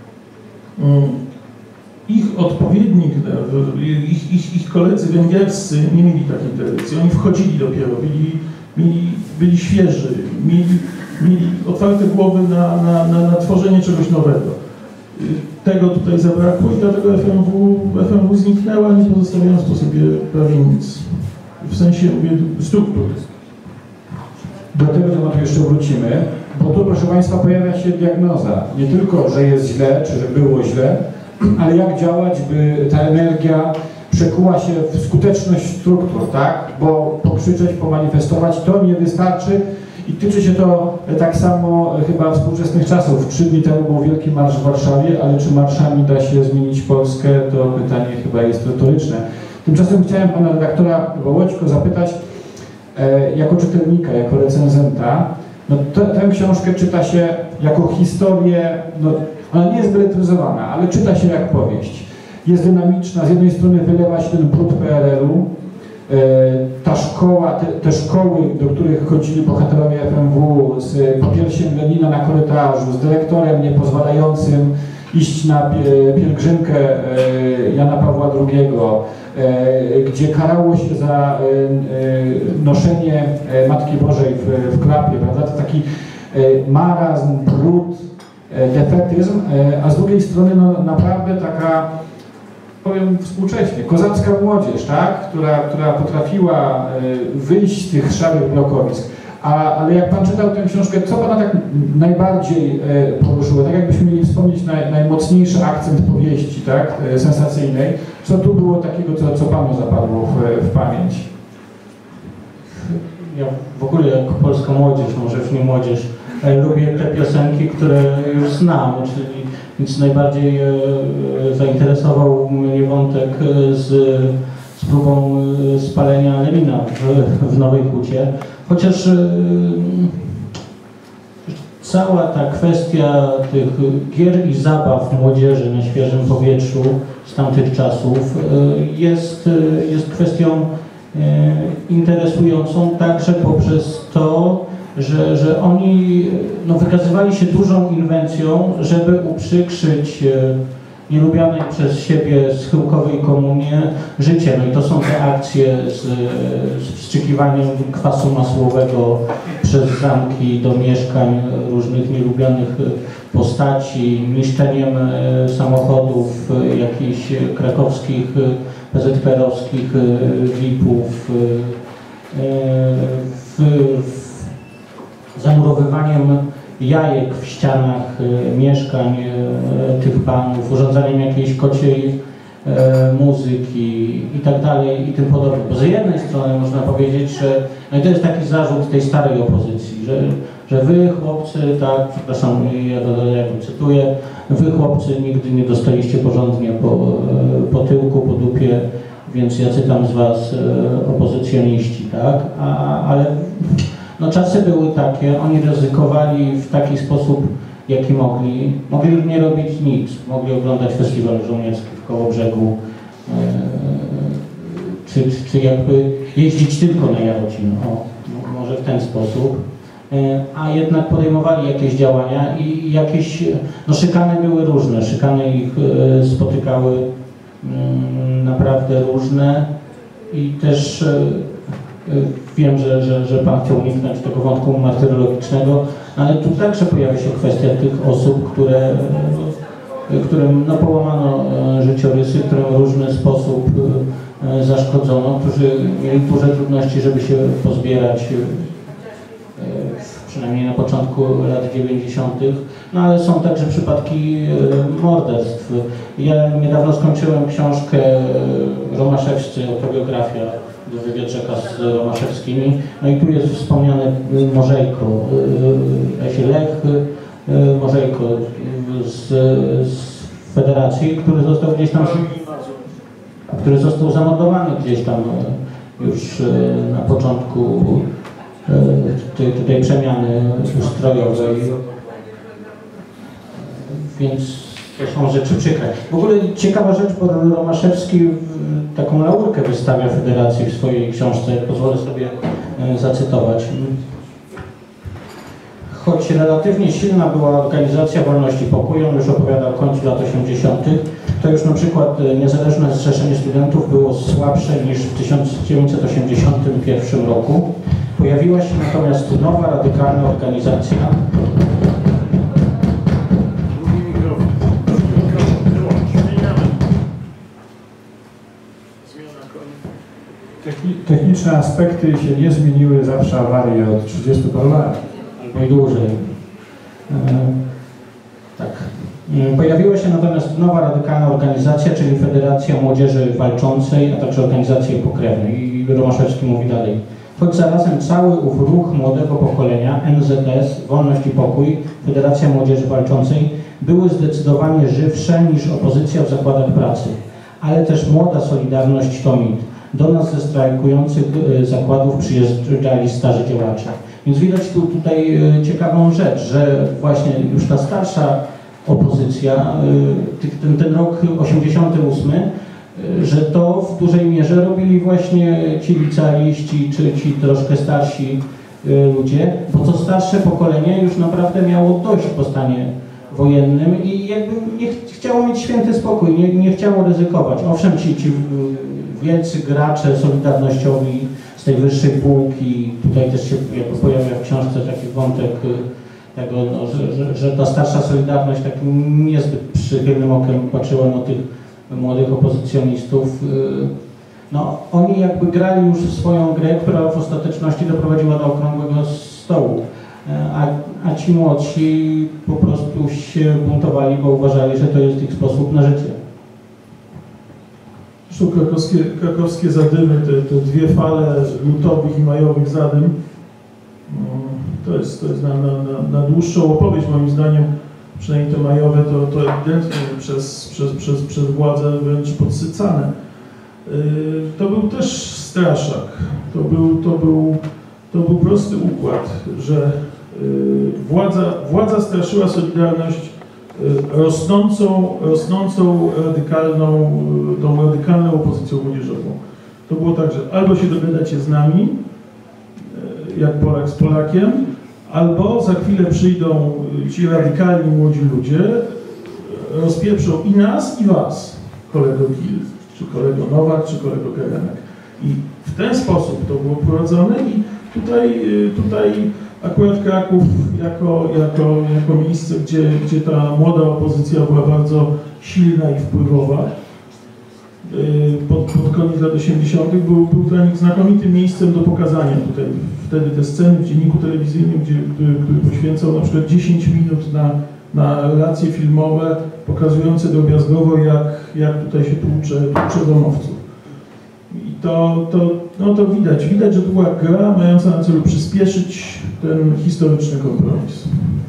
Ich odpowiednik, ich, ich, ich koledzy węgierscy nie mieli takiej tradycji. Oni wchodzili dopiero, byli, byli, byli świeży, mieli, mieli otwarte głowy na, na, na, na tworzenie czegoś nowego. Tego tutaj zabrakło i dlatego F M W, F M W zniknęła, nie pozostawiając po sobie prawie nic. W sensie mówię, struktur. Do tego tematu jeszcze wrócimy, bo tu, proszę Państwa, pojawia się diagnoza. Nie tylko, że jest źle, czy że było źle, ale jak działać, by ta energia przekuła się w skuteczność struktur, tak? Bo pokrzyczeć, pomanifestować to nie wystarczy i tyczy się to tak samo chyba współczesnych czasów. Trzy dni temu był Wielki Marsz w Warszawie, ale czy marszami da się zmienić Polskę, to pytanie chyba jest retoryczne. Tymczasem chciałem pana redaktora Wołoćko zapytać, e, jako czytelnika, jako recenzenta, no te, tę książkę czyta się jako historię, no, ona nie jest beletryzowana, ale czyta się jak powieść. Jest dynamiczna, z jednej strony wylewa się ten brud P R L-u, e, ta szkoła, te, te szkoły, do których chodzili bohaterowie F M W z papiersiem Lenina na korytarzu, z dyrektorem niepozwalającym iść na pielgrzymkę e, Jana Pawła drugiego, e, gdzie karało się za e, e, noszenie Matki Bożej w, w klapie, prawda? To taki e, marazm, brud, defetyzm, a z drugiej strony no, naprawdę taka, powiem współcześnie, kozacka młodzież, tak? która, która potrafiła wyjść z tych szarych blokowisk. A, ale jak Pan czytał tę książkę, co Pana tak najbardziej poruszyło? Tak jakbyśmy mieli wspomnieć naj, najmocniejszy akcent powieści, tak? Sensacyjnej. Co tu było takiego, co, co Panu zapadło w, w pamięć? Ja w ogóle jako polska młodzież, może już nie młodzież, lubię te piosenki, które już znam, czyli więc najbardziej e, zainteresował mnie wątek z, z próbą spalenia Lenina w, w Nowej Hucie. Chociaż e, cała ta kwestia tych gier i zabaw młodzieży na świeżym powietrzu z tamtych czasów e, jest, jest kwestią e, interesującą także poprzez to, Że, że oni no, wykazywali się dużą inwencją, żeby uprzykrzyć e, nielubianej przez siebie schyłkowej komunie życie. No i to są te akcje z, z wstrzykiwaniem kwasu masłowego przez zamki do mieszkań różnych nielubianych postaci, niszczeniem e, samochodów e, jakichś krakowskich, P Z P R-owskich e, V I P-ów, e, w, w zamurowywaniem jajek w ścianach e, mieszkań e, tych panów, urządzaniem jakiejś kociej e, muzyki i tak dalej i tym podobne. Bo z jednej strony można powiedzieć, że no i to jest taki zarzut tej starej opozycji, że, że wy chłopcy, tak, przepraszam, ja dodaję, cytuję, wy chłopcy nigdy nie dostaliście porządnie po, po tyłku, po dupie, więc jacy tam z was e, opozycjoniści, tak, A, ale no czasy były takie, oni ryzykowali w taki sposób, jaki mogli. Mogli nie robić nic, mogli oglądać festiwal żołnierski w Kołobrzegu, e, czy, czy jakby jeździć tylko na Jarocin, o, może w ten sposób. E, a jednak podejmowali jakieś działania i jakieś, no szykany były różne, szykany ich e, spotykały m, naprawdę różne i też e, wiem, że, że, że Pan chciał uniknąć tego wątku martyrologicznego, ale tu także pojawia się kwestia tych osób, które, którym no, połamano życiorysy, którym w różny sposób zaszkodzono, którzy mieli duże trudności, żeby się pozbierać, przynajmniej na początku lat dziewięćdziesiątych. No ale są także przypadki morderstw. Ja niedawno skończyłem książkę Romaszewscy, autobiografia Wywiadrzeka z Romaszewskimi. No i tu jest wspomniane Morzejko, Lesie Lech Morzejko z, z Federacji, który został gdzieś tam, który został zamordowany gdzieś tam już na początku tej, tej przemiany ustrojowej. Więc to są rzeczy przykre. W ogóle ciekawa rzecz, bo Romaszewski taką laurkę wystawia Federacji w swojej książce, pozwolę sobie zacytować. Choć relatywnie silna była organizacja Wolności i Pokoju, on już opowiada o końcu lat osiemdziesiątych, to już na przykład Niezależne Zrzeszenie Studentów było słabsze niż w tysiąc dziewięćset osiemdziesiątym pierwszym roku. Pojawiła się natomiast nowa, radykalna organizacja. Techniczne aspekty się nie zmieniły, zawsze awarie od trzydziestu paru lat. Albo i dłużej. E, tak. Pojawiła się natomiast nowa, radykalna organizacja, czyli Federacja Młodzieży Walczącej, a także organizacje pokrewne. I Romaszewski mówi dalej. Choć zarazem cały ów ruch młodego pokolenia, N Z S, Wolność i Pokój, Federacja Młodzieży Walczącej, były zdecydowanie żywsze niż opozycja w zakładach pracy. Ale też młoda Solidarność to mit. Do nas ze strajkujących zakładów przyjeżdżali starzy działacze. Więc widać tu tutaj ciekawą rzecz, że właśnie już ta starsza opozycja, ten, ten rok osiemdziesiąty ósmy, że to w dużej mierze robili właśnie ci licealiści, czy ci troszkę starsi ludzie, bo to starsze pokolenie już naprawdę miało dość po stanie wojennym i jakby nie ch chciało mieć święty spokój, nie, nie chciało ryzykować. Owszem, ci, ci wielcy gracze solidarnościowi z tej wyższej półki, tutaj też się pojawia w książce taki wątek tego, no, że, że, że ta starsza Solidarność tak niezbyt przychylnym okiem patrzyła na tych młodych opozycjonistów. No, oni jakby grali już swoją grę, która w ostateczności doprowadziła do okrągłego stołu. A, a ci młodsi po prostu się buntowali, bo uważali, że to jest ich sposób na życie. Zresztą krakowskie, krakowskie zadymy, te, te dwie fale lutowych i majowych zadym, to jest, to jest na, na, na dłuższą opowieść, moim zdaniem, przynajmniej te majowe, to, to ewidentnie przez, przez, przez, przez władzę wręcz podsycane. To był też straszak, to był, to był, to był prosty układ, że władza, władza straszyła Solidarność rosnącą, rosnącą radykalną, tą radykalną opozycją młodzieżową. To było tak, że albo się dogadacie z nami, jak Polak z Polakiem, albo za chwilę przyjdą ci radykalni młodzi ludzie, rozpieprzą i nas, i was, kolego Gil, czy kolego Nowak, czy kolego Gerenek. I w ten sposób to było prowadzone i tutaj, tutaj akurat Kraków jako, jako, jako miejsce, gdzie, gdzie ta młoda opozycja była bardzo silna i wpływowa, pod, pod koniec lat osiemdziesiątych był, był dla nich znakomitym miejscem do pokazania tutaj. Wtedy te sceny w dzienniku telewizyjnym, gdzie, który, który poświęcał na przykład dziesięć minut na, na relacje filmowe pokazujące drobiazgowo, jak, jak tutaj się tłucze, tłucze domowców. I to, to, no to widać, widać, że to była gra mająca na celu przyspieszyć ten historyczny kompromis.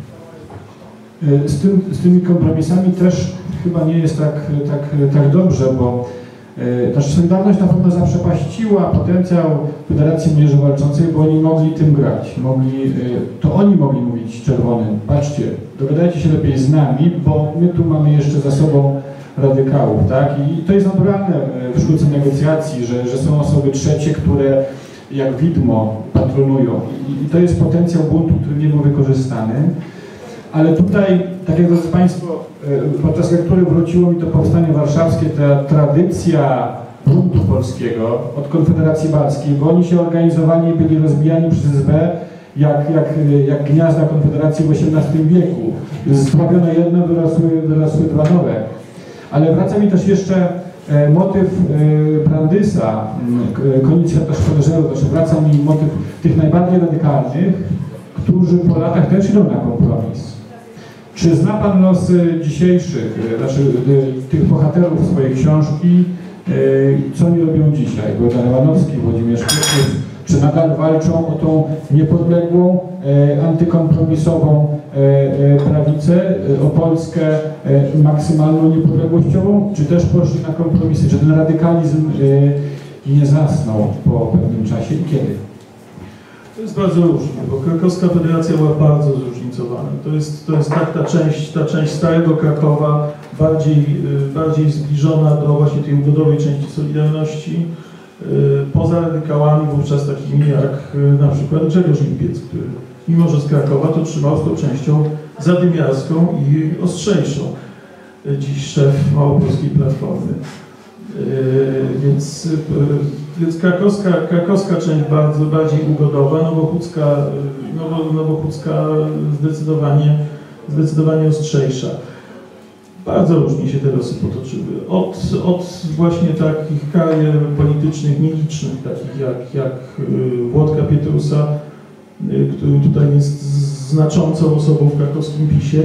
Z, tym, z tymi kompromisami też chyba nie jest tak, tak, tak dobrze, bo ta Solidarność na pewno zaprzepaściła potencjał Federacji Młodzieży Walczącej, bo oni mogli tym grać. Mogli, to oni mogli mówić czerwonym. Patrzcie, dogadajcie się lepiej z nami, bo my tu mamy jeszcze za sobą radykałów, tak? I to jest naturalne w sztuce negocjacji, że, że są osoby trzecie, które jak widmo patronują. I, i to jest potencjał buntu, który nie był wykorzystany. Ale tutaj, tak jak drodzy Państwo, podczas lektury wróciło mi to powstanie warszawskie, ta tradycja buntu polskiego od Konfederacji Balskiej, bo oni się organizowali i byli rozbijani przez S B jak, jak, jak gniazda Konfederacji w osiemnastym wieku. Zdławiono jedno, wyrosły, wyrosły dwa nowe. Ale wraca mi też jeszcze motyw Brandysa, Konicja też Szkoleżero, też wraca mi motyw tych najbardziej radykalnych, którzy po latach też idą na kompromis. Czy zna Pan losy dzisiejszych, znaczy tych bohaterów swojej książki, co oni robią dzisiaj? Bogdan Ewanowski, Włodzimierz Kiełkus, czy nadal walczą o tą niepodległą, antykompromisową prawicę, o Polskę maksymalną niepodległościową, czy też poszli na kompromisy? Czy ten radykalizm nie zasnął po pewnym czasie i kiedy? To jest bardzo różnie, bo krakowska federacja była bardzo zróżnicowana. To jest, to jest tak ta część, ta część starego Krakowa, bardziej, bardziej zbliżona do właśnie tej ugodowej części Solidarności, poza radykałami wówczas takimi jak na przykład Grzegorz Lipiec, który mimo że z Krakowa to trzymał z tą częścią zadymiarską i ostrzejszą. Dziś szef Małopolskiej Platformy. Więc, więc krakowska, krakowska część bardzo bardziej ugodowa, nowochódzka, nowo, nowochódzka zdecydowanie, zdecydowanie ostrzejsza. Bardzo różnie się te losy potoczyły. Od, od właśnie takich karier politycznych nielicznych, takich jak, jak Włodka Pietrusa, który tutaj jest znaczącą osobą w krakowskim PiSie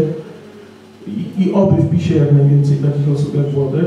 i, i oby w PiSie jak najwięcej takich osób jak Włodek.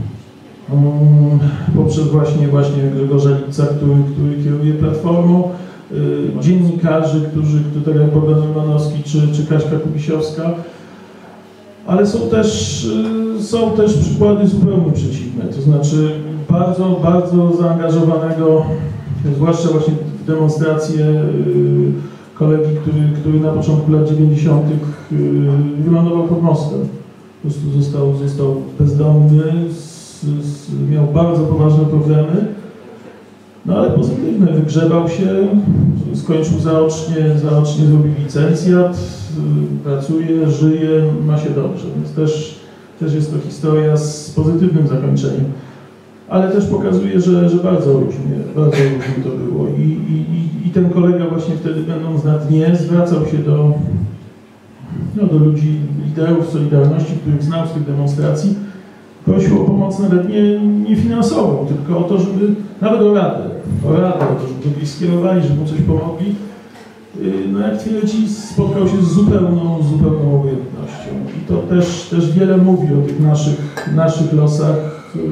Um, poprzez właśnie, właśnie Grzegorza Lipca, który, który kieruje Platformą, y, dziennikarzy, którzy, którzy jak Bogdan Romanowski czy, czy Kaśka Kubisiowska, ale są też, y, są też przykłady zupełnie przeciwne, to znaczy bardzo, bardzo zaangażowanego, zwłaszcza właśnie w demonstracje y, kolegi, który, który na początku lat dziewięćdziesiątych y, wylądował pod mostem. Po prostu został, został bezdomny, miał bardzo poważne problemy, no ale pozytywne, wygrzebał się, skończył zaocznie, zaocznie zrobił licencjat, pracuje, żyje, ma się dobrze, więc też, też jest to historia z pozytywnym zakończeniem, ale też pokazuje, że, że bardzo różnie, bardzo różnie to było i, i, i ten kolega właśnie wtedy, będąc na dnie, zwracał się do, no, do ludzi, liderów Solidarności, których znał z tych demonstracji, prosił o pomoc nawet nie, nie finansową, tylko o to, żeby, nawet o radę, o radę, o to, żeby go skierowali, żeby mu coś pomogli. No jak twierdzi, spotkał się z zupełną, zupełną obojętnością. I to też, też wiele mówi o tych naszych, naszych losach, yy,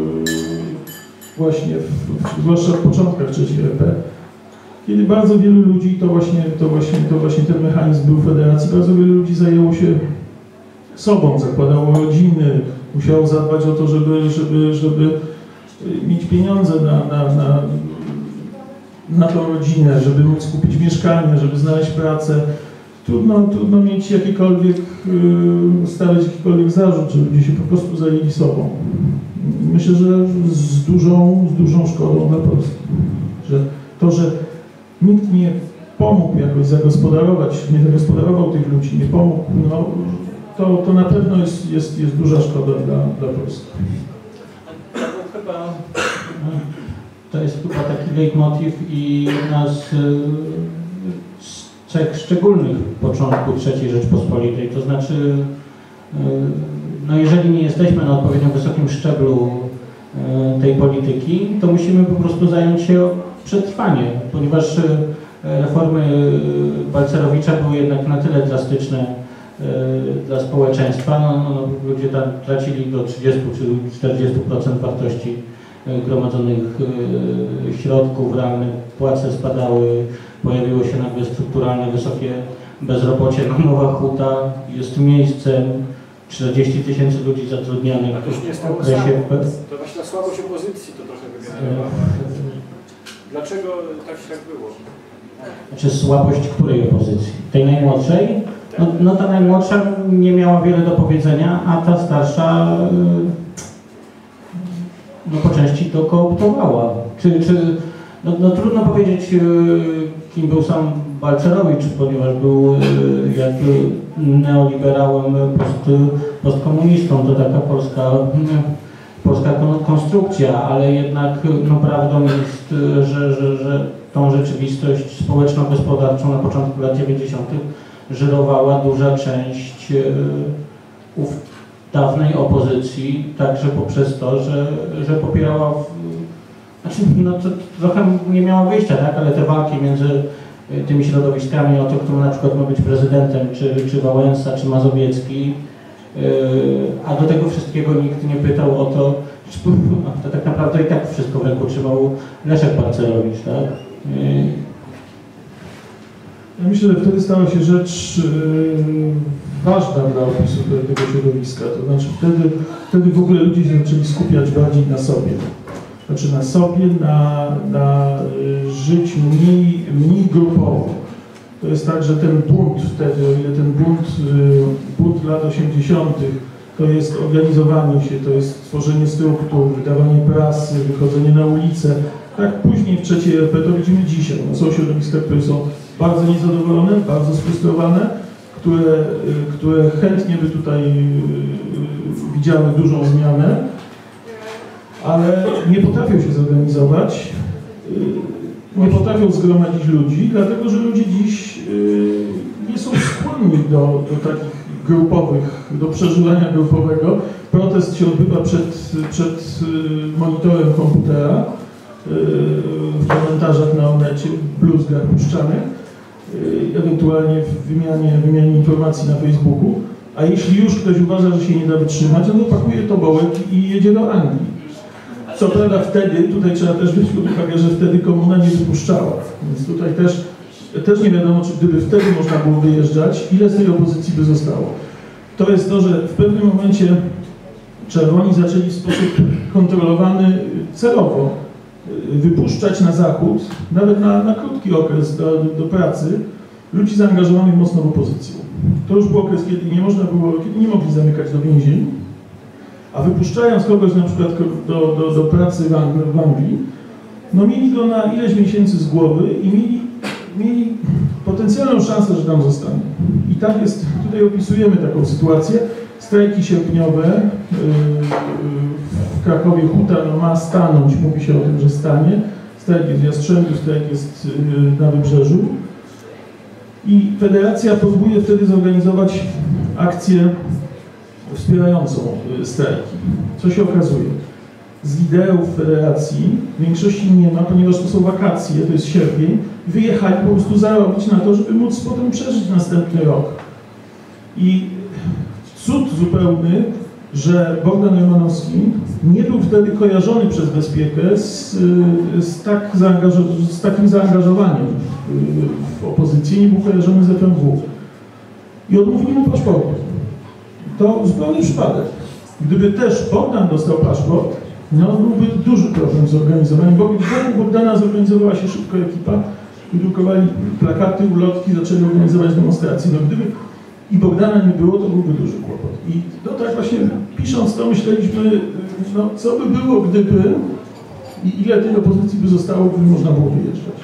właśnie, w, zwłaszcza w początkach trzeciej R P, kiedy bardzo wielu ludzi, to właśnie, to właśnie, to właśnie ten mechanizm był w federacji, bardzo wielu ludzi zajęło się sobą, zakładało rodziny, musiało zadbać o to, żeby, żeby, żeby mieć pieniądze na, na, na, na tą rodzinę, żeby móc kupić mieszkanie, żeby znaleźć pracę. Trudno, trudno mieć jakikolwiek, yy, stawiać jakikolwiek zarzut, że ludzie się po prostu zajęli sobą. Myślę, że z dużą, z dużą szkodą dla Polski. Że to, że nikt nie pomógł jakoś zagospodarować, nie zagospodarował tych ludzi, nie pomógł, no, to, to na pewno jest, jest, jest duża szkoda dla, dla Polski. To, chyba, to jest chyba taki leitmotiv i jedna z, z cech szczególnych początku trzeciej Rzeczpospolitej. To znaczy, no jeżeli nie jesteśmy na odpowiednio wysokim szczeblu tej polityki, to musimy po prostu zająć się przetrwaniem, ponieważ reformy Balcerowicza były jednak na tyle drastyczne dla społeczeństwa, no, no, no, ludzie tam tracili do trzydziestu czy czterdziestu procent wartości gromadzonych e, środków realnych, płace spadały, pojawiło się nagle strukturalnie wysokie bezrobocie. No, Nowa Huta jest miejscem, czterdzieści tysięcy ludzi zatrudnianych w okresie... To właśnie ta słabość opozycji to trochę wygenerowała. Dlaczego tak się tak było? Znaczy słabość której opozycji? Tej najmłodszej? No, no ta najmłodsza nie miała wiele do powiedzenia, a ta starsza no po części to kooptowała. Czy, czy, no, no trudno powiedzieć, kim był sam Balcerowicz, ponieważ był jak neoliberałem, post, postkomunistą, to taka polska, polska konstrukcja, ale jednak no, prawdą jest, że, że, że tą rzeczywistość społeczno-gospodarczą na początku lat dziewięćdziesiątych żyrowała duża część ów dawnej opozycji, także poprzez to, że, że popierała, w, znaczy no to, to trochę nie miała wyjścia, tak, ale te walki między tymi środowiskami o to, kto na przykład ma być prezydentem, czy, czy Wałęsa, czy Mazowiecki, yy, a do tego wszystkiego nikt nie pytał o to, czy, to tak naprawdę i tak wszystko w ręku trzymał Leszek Balcerowicz, tak? Yy. Ja myślę, że wtedy stała się rzecz yy, ważna dla opisu tego środowiska, to znaczy wtedy, wtedy w ogóle ludzie się zaczęli skupiać bardziej na sobie. znaczy na sobie, na, na żyć mniej, mniej grupowo. To jest tak, że ten bunt wtedy, o ile ten bunt, bunt lat osiemdziesiątych to jest organizowanie się, to jest tworzenie struktur, wydawanie prasy, wychodzenie na ulicę. Tak później w trzeciej R P to widzimy dzisiaj. No, są środowiska, które są bardzo niezadowolone, bardzo sfrustrowane, które, które chętnie by tutaj widziały dużą zmianę, ale nie potrafią się zorganizować, nie potrafią zgromadzić ludzi, dlatego że ludzie dziś nie są skłonni do, do takich grupowych, do przeżywania grupowego. Protest się odbywa przed, przed monitorem komputera, w komentarzach na Onecie, w bluzgach puszczanych, ewentualnie w wymianie, wymianie informacji na Facebooku, a jeśli już ktoś uważa, że się nie da wytrzymać, no to pakuje tobołek i jedzie do Anglii. Co prawda wtedy, tutaj trzeba też wziąć pod uwagę, że wtedy komuna nie wypuszczała, więc tutaj też, też nie wiadomo, czy gdyby wtedy można było wyjeżdżać, ile z tej opozycji by zostało. To jest to, że w pewnym momencie czerwoni zaczęli w sposób kontrolowany celowo wypuszczać na zachód, nawet na, na krótki okres do, do pracy, ludzi zaangażowanych mocno w opozycję. To już był okres, kiedy nie można było, kiedy nie mogli zamykać do więzień, a wypuszczając kogoś na przykład do, do, do pracy w, Ang- w Anglii, no mieli go na ileś miesięcy z głowy i mieli, mieli potencjalną szansę, że tam zostanie. I tak jest, tutaj opisujemy taką sytuację. Strajki sierpniowe, yy, w Krakowie huta no, ma stanąć, mówi się o tym, że stanie. Strajk jest w Jastrzębiu, strajk jest yy, na Wybrzeżu. I federacja próbuje wtedy zorganizować akcję wspierającą strajki. Co się okazuje? Z liderów federacji większości nie ma, ponieważ to są wakacje, to jest sierpień, wyjechali po prostu zarobić na to, żeby móc potem przeżyć następny rok. I cud zupełny, że Bogdan Rymanowski nie był wtedy kojarzony przez Bezpiekę z, z, tak zaangażo- z takim zaangażowaniem w, w opozycji, nie był kojarzony z F M W. I odmówili mu paszportu. To zupełnie przypadek. Gdyby też Bogdan dostał paszport, no byłby duży problem z zorganizowaniem. Wokół Bogdana zorganizowała się szybko ekipa, wydrukowali plakaty, ulotki, zaczęli organizować demonstracje. No gdyby i Bogdana nie było, to byłby duży kłopot. I no tak właśnie pisząc to myśleliśmy, no co by było gdyby i ile tej opozycji by zostało, gdyby można było wyjeżdżać.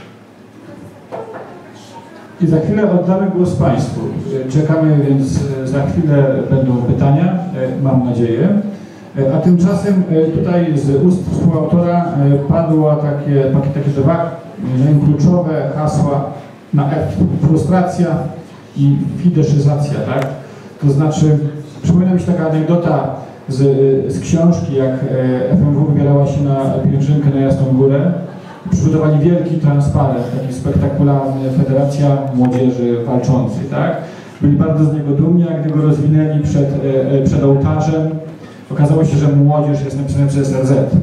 I za chwilę oddamy głos Państwu. Czekamy, więc za chwilę będą pytania, mam nadzieję. A tymczasem tutaj z ust współautora padło takie, takie dwa kluczowe hasła na F. Frustracja i fideszyzacja, tak? To znaczy, przypomina mi się taka anegdota z, z książki, jak F M W wybierała się na pielgrzymkę na Jasną Górę. Przygotowali wielki transparent, taki spektakularny, Federacja Młodzieży Walczącej, tak? Byli bardzo z niego dumni, a gdy go rozwinęli przed, przed ołtarzem, okazało się, że młodzież jest napisana przez R Z.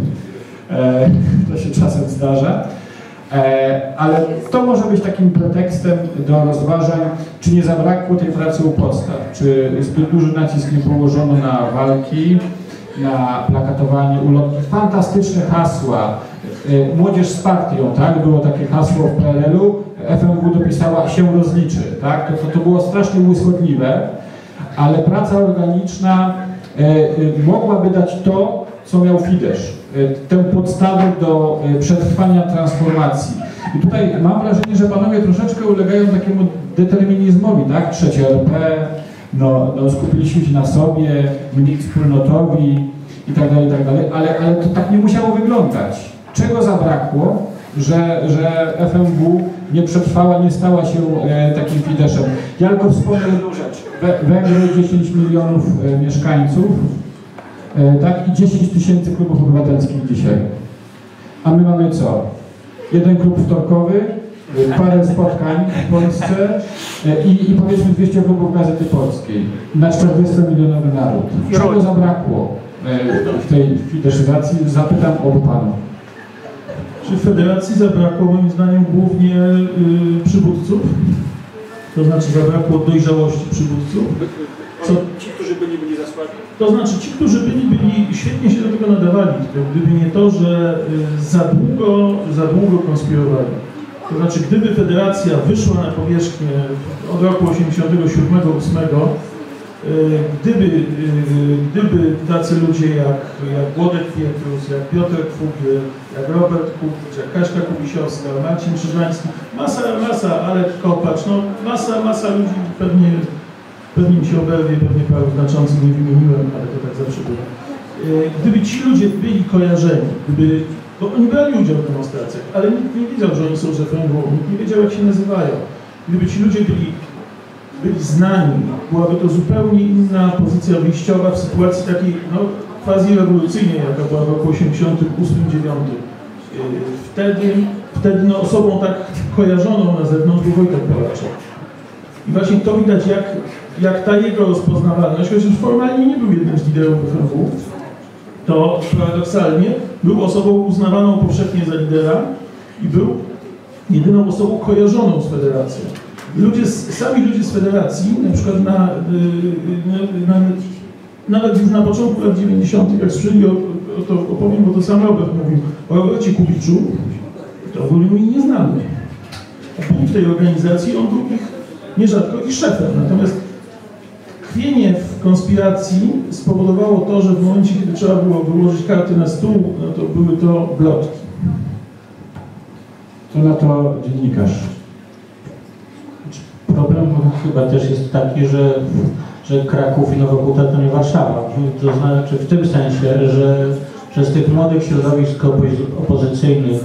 E, to się czasem zdarza. E, ale to może być takim pretekstem do rozważań, czy nie zabrakło tej pracy u podstaw, czy zbyt duży nacisk nie położono na walki, na plakatowanie, ulotki, fantastyczne hasła. E, młodzież z partią, tak? Było takie hasło w P R L u, F M W dopisała się rozliczy, tak? To, to, to było strasznie błyskotliwe, ale praca organiczna e, e, mogłaby dać to, co miał Fidesz, tę podstawę do przetrwania transformacji. I tutaj mam wrażenie, że panowie troszeczkę ulegają takiemu determinizmowi, tak? Trzecie R P, no, no skupiliśmy się na sobie, mniej wspólnotowi i tak dalej, i tak dalej, ale, ale to tak nie musiało wyglądać. Czego zabrakło, że, że F M W nie przetrwała, nie stała się e, takim Fideszem? Ja tylko wspomnę jedną rzecz. Węgry, dziesięć milionów e, mieszkańców, tak, i dziesięć tysięcy klubów obywatelskich dzisiaj. A my mamy co? Jeden klub wtorkowy, parę spotkań w Polsce i, i powiedzmy dwieście klubów Gazety Polskiej na czterdziestomilionowy naród. Czego zabrakło w tej fideszyzacji? Zapytam obu panów. Czy w federacji zabrakło moim zdaniem głównie y, przywódców? To znaczy zabrakło dojrzałości przywódców? Co? Ci, którzy byli, byli za słabi? To znaczy ci, którzy byli, byli świetnie się do tego nadawali, gdyby nie to, że za długo, za długo konspirowali. To znaczy, gdyby federacja wyszła na powierzchnię od roku osiemdziesiątego siódmego ósmego, gdyby, gdyby tacy ludzie jak, jak Włodek Pietrus, jak Piotr Fugiel, jak Robert Kukiz, jak Kaśka Kubisiowska, Marcin Krzyżański, masa, masa, Alek Kopacz, no masa, masa ludzi, pewnie, pewnie mi się oberwie, pewnie paru znaczących nie wymieniłem, ale to tak zawsze było. Gdyby ci ludzie byli kojarzeni, gdyby, bo oni brali udział w demonstracjach, ale nikt nie wiedział, że oni są z F N W, nikt nie wiedział, jak się nazywają. Gdyby ci ludzie byli byli znani, byłaby to zupełnie inna pozycja wyjściowa w sytuacji takiej no, quasi-rewolucyjnej, jaka była w roku osiemdziesiątym ósmym dziewiątym. Wtedy, wtedy no, osobą tak kojarzoną na zewnątrz był Wojtek Polaczek. I właśnie to widać, jak, jak ta jego rozpoznawalność, chociaż formalnie nie był jednym z liderów F N W, to paradoksalnie był osobą uznawaną powszechnie za lidera i był jedyną osobą kojarzoną z federacją. Ludzie, sami ludzie z federacji, na przykład na, na, na, nawet już na początku lat dziewięćdziesiątych, jak słyszeli, o, o to opowiem, bo to sam Robert mówił o Robercie Kubiczu, to w ogóle mi nieznany. Byli w tej organizacji, on był ich nierzadko ich szefem. Natomiast tkwienie w konspiracji spowodowało to, że w momencie, kiedy trzeba było wyłożyć karty na stół, no to były to plotki. Co na to dziennikarz? Problem chyba też jest taki, że, że Kraków i Nowa Huta to nie Warszawa. To znaczy w tym sensie, że, że z tych młodych środowisk opozycyjnych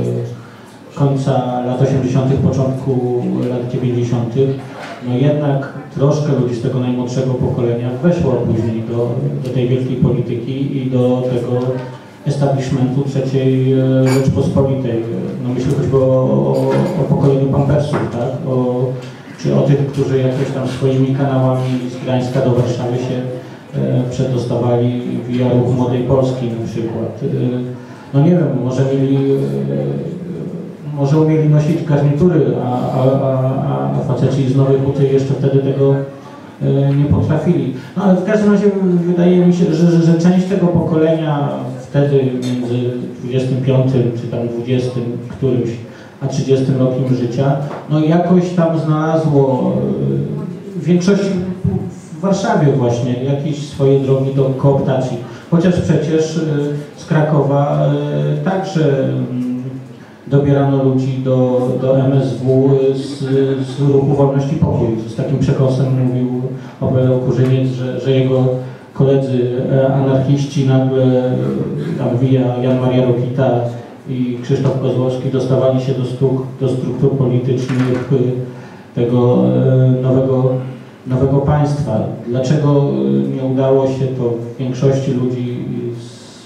końca lat osiemdziesiątych, początku lat dziewięćdziesiątych, no jednak troszkę ludzi z tego najmłodszego pokolenia weszło później do, do tej wielkiej polityki i do tego establishmentu trzeciej Rzeczpospolitej. No myślę choćby o, o, o pokoleniu Pampersów, tak? O, czy o tych, którzy jakoś tam swoimi kanałami z Gdańska do Warszawy się e, przedostawali via Ruch Młodej Polski na przykład. E, no nie wiem, może mieli, e, może umieli nosić garnitury, a, a, a, a faceci z Nowej Huty jeszcze wtedy tego e, nie potrafili. No ale w każdym razie wydaje mi się, że, że, że część tego pokolenia wtedy między dwudziestym piątym czy tam dwudziestym którymś a trzydziestym rokiem życia, no jakoś tam znalazło w większości w Warszawie właśnie jakieś swoje drogi do kooptacji. Chociaż przecież z Krakowa także dobierano ludzi do, do M S W z, z ruchu Wolność i Pokój. Z takim przekąsem mówił opowiadał Kurzyniec, że, że jego koledzy anarchiści nagle, tam via Jan Maria Rokita i Krzysztof Kozłowski dostawali się do, stuk, do struktur politycznych tego nowego, nowego państwa. Dlaczego nie udało się to w większości ludzi z,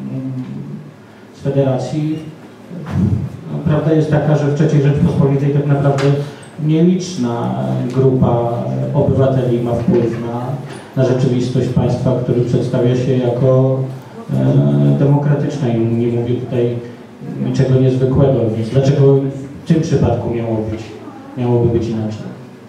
z federacji? No, prawda jest taka, że w trzeciej Rzeczpospolitej tak naprawdę nieliczna grupa obywateli ma wpływ na, na rzeczywistość państwa, który przedstawia się jako e, demokratyczna i nie mówię tutaj niczego niezwykłego, więc dlaczego w tym przypadku miało być, miałoby być inaczej?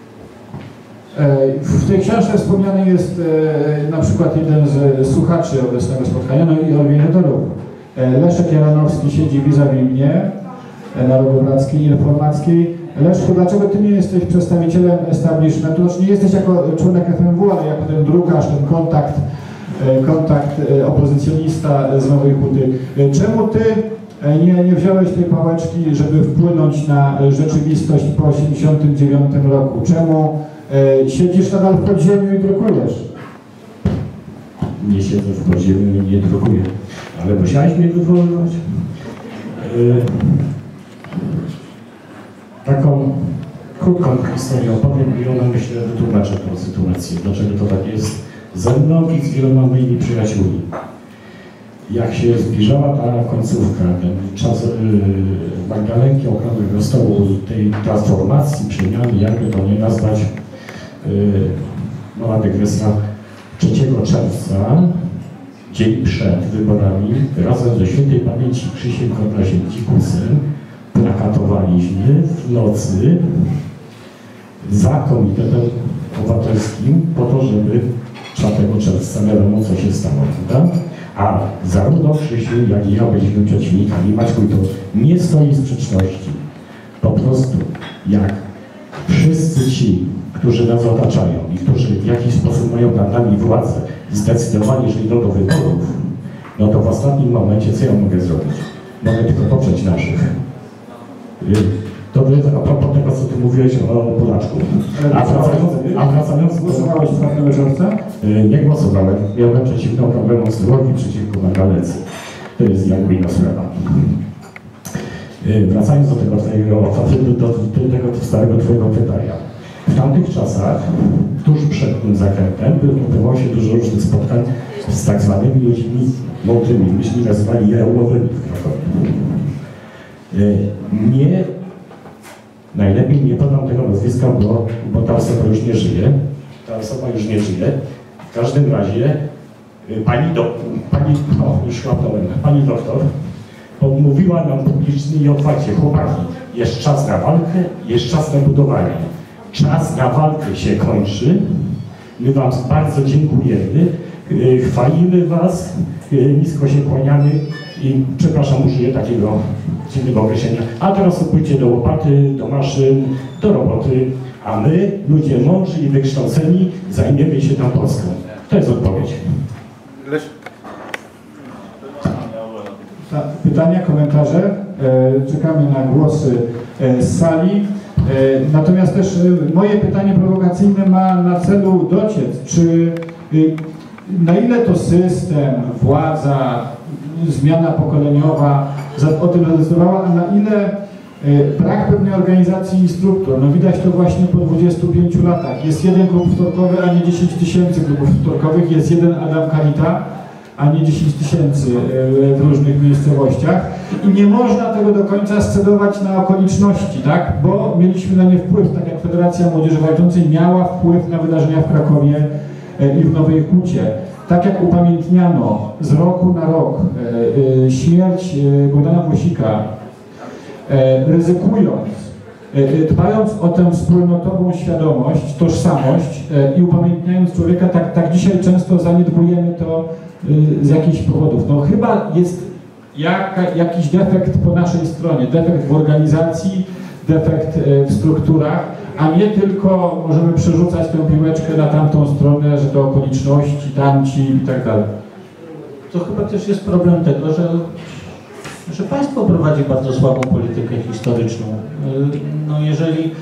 W tej książce wspomniany jest e, na przykład jeden z słuchaczy obecnego spotkania, no i organizatorów. E, Leszek Jaranowski siedzi vis-a-vis mnie e, na Rogobrackiej Informackiej. Leszku, dlaczego ty nie jesteś przedstawicielem establishmentu? Znaczy nie jesteś jako członek F M W, ale jako ten drukarz, ten kontakt, e, kontakt e, opozycjonista z Nowej Huty. E, czemu ty Nie, nie wziąłeś tej pałeczki, żeby wpłynąć na rzeczywistość po osiemdziesiątym dziewiątym roku? Czemu e, siedzisz nadal w podziemiu i drukujesz? Nie siedzę w podziemiu i nie drukuję, ale musiałeś mnie wywoływać. E, taką krótką historię opowiem i ona, myślę, wytłumaczy tę sytuację, dlaczego to tak jest ze mną i z wieloma moimi przyjaciółmi. Jak się zbliżała ta końcówka, ten czas yy, Magdalenki, okrągłego stołu, tej transformacji, przemiany, jakby to nie nazwać, yy, mała dygresja, trzeciego czerwca, dzień przed wyborami, razem ze świętej pamięci Krzysiem Konrasiem Dzikusem plakatowaliśmy w nocy za Komitetem obywatelskim po to, żeby czwartego czerwca wiadomo, co się stało, prawda? A zarówno Krzysiu, jak i ja byliśmy przeciwnikami. Maćku, to nie stoi w sprzeczności. Po prostu, jak wszyscy ci, którzy nas otaczają i którzy w jakiś sposób mają nad nami władzę, zdecydowali, że idą do wyborów, no to w ostatnim momencie co ja mogę zrobić? Mogę tylko poprzeć naszych. To jest a propos tego, co ty mówiłeś o Polaczku. A wracając, a wracając Głosowałeś czwartego czerwca? nie głosowałem. Miałem przeciwną problemom z drogi, przeciwko Magdalence. To jest jakby inna sprawa. Wracając do tego twojego, do, do, do tego starego twojego pytania. W tamtych czasach, tuż przed tym zakrętem, odbywało się dużo różnych spotkań z tak zwanymi ludźmi mądrymi. Myśmy nazywali je eułowymi w Krakowie. Nie, najlepiej nie podam tego nazwiska, bo, bo ta osoba już nie żyje. Ta osoba już nie żyje. W każdym razie pani do, pani, no już chłapnąłem, pani doktor mówiła nam publicznie i otwarcie: chłopaki, jest czas na walkę, jest czas na budowanie. Czas na walkę się kończy. My wam bardzo dziękujemy, chwalimy was, nisko się kłaniamy i przepraszam, użyję takiego dziwnego określenia. A teraz pójdźcie do łopaty, do maszyn, do roboty, a my, ludzie mądrzy i wykształceni, zajmiemy się tą Polską. To jest odpowiedź. Pytania, komentarze? Czekamy na głosy z sali. Natomiast też moje pytanie prowokacyjne ma na celu dociec, czy na ile to system, władza, zmiana pokoleniowa o tym zadecydowała, a na ile brak pewnej organizacji i struktur. No widać to właśnie po dwudziestu pięciu latach. Jest jeden klub wtorkowy, a nie dziesięć tysięcy klubów wtorkowych, jest jeden Adam Kalita, a nie dziesięć tysięcy w różnych miejscowościach. I nie można tego do końca scedować na okoliczności, tak? Bo mieliśmy na nie wpływ, tak jak Federacja Młodzieży Walczącej miała wpływ na wydarzenia w Krakowie i w Nowej Hucie. Tak jak upamiętniano z roku na rok śmierć Bogdana Włosika, ryzykując, dbając o tę wspólnotową świadomość, tożsamość i upamiętniając człowieka, tak, tak dzisiaj często zaniedbujemy to z jakichś powodów. No chyba jest jaka, jakiś defekt po naszej stronie, defekt w organizacji, defekt w strukturach, a nie tylko możemy przerzucać tę piłeczkę na tamtą stronę, że to okoliczności, tamci i tak dalej. To chyba też jest problem tego, że, że państwo prowadzi bardzo słabą politykę historyczną. No jeżeli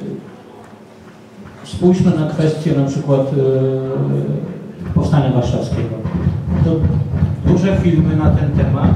spójrzmy na kwestię na przykład Powstania Warszawskiego, to duże filmy na ten temat.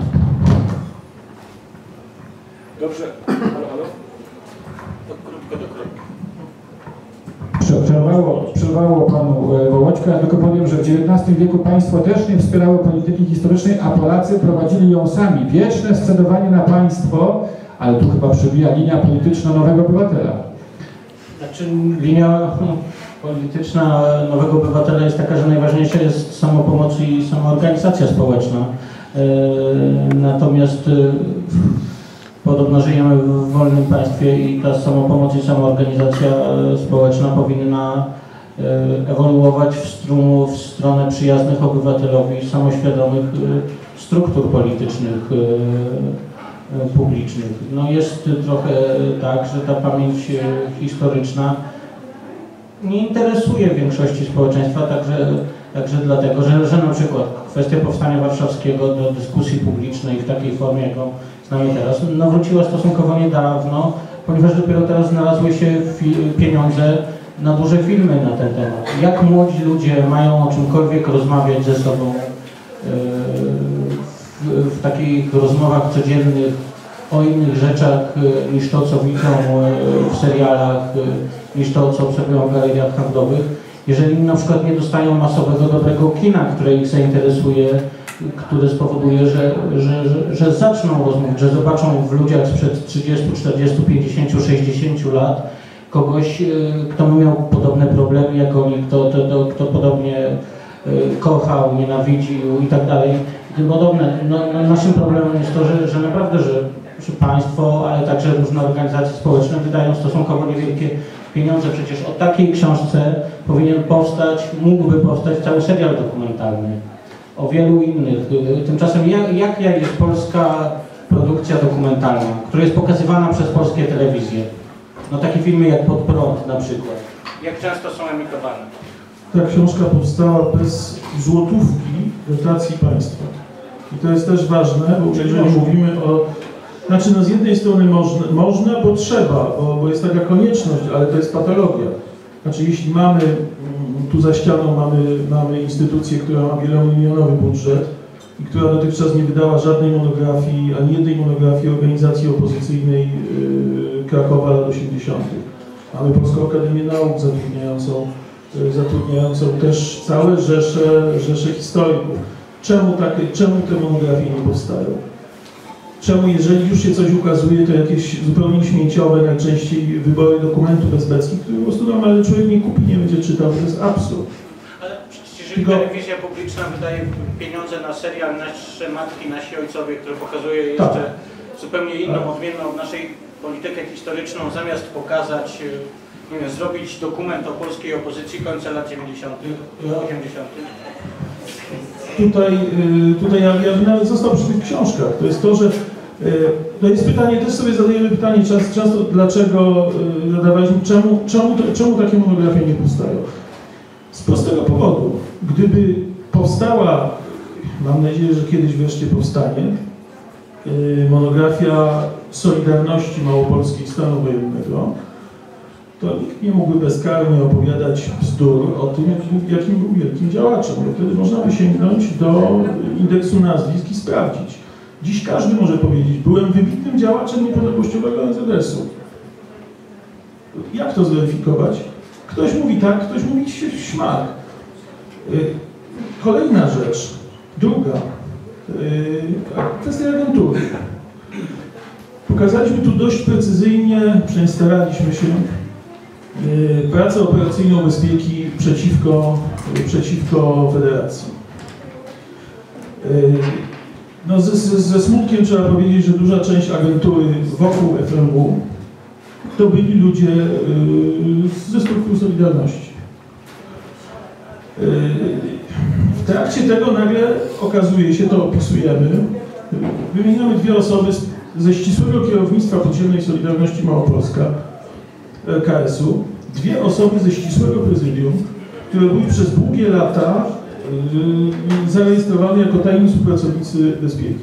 Dobrze. Halo, halo? To krótko do krótko. Przerwało, przerwało panu Wołoćko, ja tylko powiem, że w dziewiętnastym wieku państwo też nie wspierało polityki historycznej, a Polacy prowadzili ją sami. Wieczne scedowanie na państwo, ale tu chyba przebija linia polityczna nowego obywatela. Znaczy linia polityczna nowego obywatela jest taka, że najważniejsza jest samopomoc i samoorganizacja społeczna. Natomiast podobno żyjemy w wolnym państwie i ta samopomoc i samoorganizacja społeczna powinna ewoluować w, stru, w stronę przyjaznych obywatelowi, samoświadomych struktur politycznych publicznych. No jest trochę tak, że ta pamięć historyczna nie interesuje większości społeczeństwa, także, także dlatego, że, że na przykład kwestia Powstania Warszawskiego do dyskusji publicznej w takiej formie, jaką znamy teraz, no wróciła stosunkowo niedawno, ponieważ dopiero teraz znalazły się pieniądze na duże filmy na ten temat. Jak młodzi ludzie mają o czymkolwiek rozmawiać ze sobą yy, w, w takich rozmowach codziennych o innych rzeczach yy, niż to, co widzą yy, w serialach, yy, niż to, co obserwują w galeriach handlowych, jeżeli na przykład nie dostają masowego, dobrego kina, które ich zainteresuje, które spowoduje, że, że, że, że zaczną rozmawiać, że zobaczą w ludziach sprzed trzydziestu, czterdziestu, pięćdziesięciu, sześćdziesięciu lat kogoś, kto miał podobne problemy jak oni, kto, to, to, kto podobnie kochał, nienawidził i tak dalej. I tym podobne. No, no, naszym problemem jest to, że, że naprawdę, że, że państwo, ale także różne organizacje społeczne wydają stosunkowo niewielkie pieniądze. Przecież o takiej książce powinien powstać, mógłby powstać cały serial dokumentalny o wielu innych. Tymczasem jak, jaka jest polska produkcja dokumentalna, która jest pokazywana przez polskie telewizje? No takie filmy jak Pod prąd na przykład. Jak często są emitowane? Ta książka powstała bez złotówki dotacji państwa. I to jest też ważne, bo jeżeli mówimy o... Znaczy, no z jednej strony można, można bo trzeba, bo, bo jest taka konieczność, ale to jest patologia. Znaczy, jeśli mamy, tu za ścianą mamy, mamy instytucję, która ma wielomilionowy budżet i która dotychczas nie wydała żadnej monografii, ani jednej monografii organizacji opozycyjnej yy, Krakowa lat osiemdziesiątych. Mamy Polską Akademię Nauk zatrudniającą, yy, zatrudniającą też całe rzesze, rzesze historyków. Czemu, takie, czemu te monografie nie powstają? Czemu, jeżeli już się coś ukazuje, to jakieś zupełnie śmieciowe, najczęściej wybory dokumentów esbeckich, które po prostu normalny człowiek nie kupi, nie będzie czytał, to jest absurd. Ale przecież jeżeli Tylko... telewizja publiczna wydaje pieniądze na serial Nasze Matki, Nasi Ojcowie, który pokazuje jeszcze tak. zupełnie inną, odmienną od naszej politykę historyczną, zamiast pokazać, nie wiem, zrobić dokument o polskiej opozycji końca lat dziewięćdziesiątych, osiemdziesiątych. Tutaj, tutaj ja, ja nawet został przy tych książkach. To jest to, że to jest pytanie, też sobie zadajemy pytanie często, często dlaczego zadawaliśmy, czemu, czemu, czemu takie monografie nie powstają? Z prostego powodu. Gdyby powstała, mam nadzieję, że kiedyś wreszcie powstanie, monografia Solidarności Małopolskiej Stanu Wojennego, to nikt nie mógłby bezkarnie opowiadać bzdur o tym, jakim był wielkim działaczem. Bo wtedy można by sięgnąć do indeksu nazwisk i sprawdzić. Dziś każdy może powiedzieć, byłem wybitnym działaczem niepodległościowego N Z S u. Jak to zweryfikować? Ktoś mówi tak, ktoś mówi śmak. Kolejna rzecz, druga, kwestia agentury. Pokazaliśmy tu dość precyzyjnie, przynajmniej staraliśmy się, pracę operacyjną bezpieki przeciwko, przeciwko federacji. No ze, ze smutkiem trzeba powiedzieć, że duża część agentury wokół F M W to byli ludzie ze struktur Solidarności. W trakcie tego nagle okazuje się, to opisujemy, wymieniamy dwie osoby ze ścisłego kierownictwa Podziemnej Solidarności Małopolska, K S u, dwie osoby ze ścisłego prezydium, które były przez długie lata yy, zarejestrowane jako tajni współpracownicy bezpieki.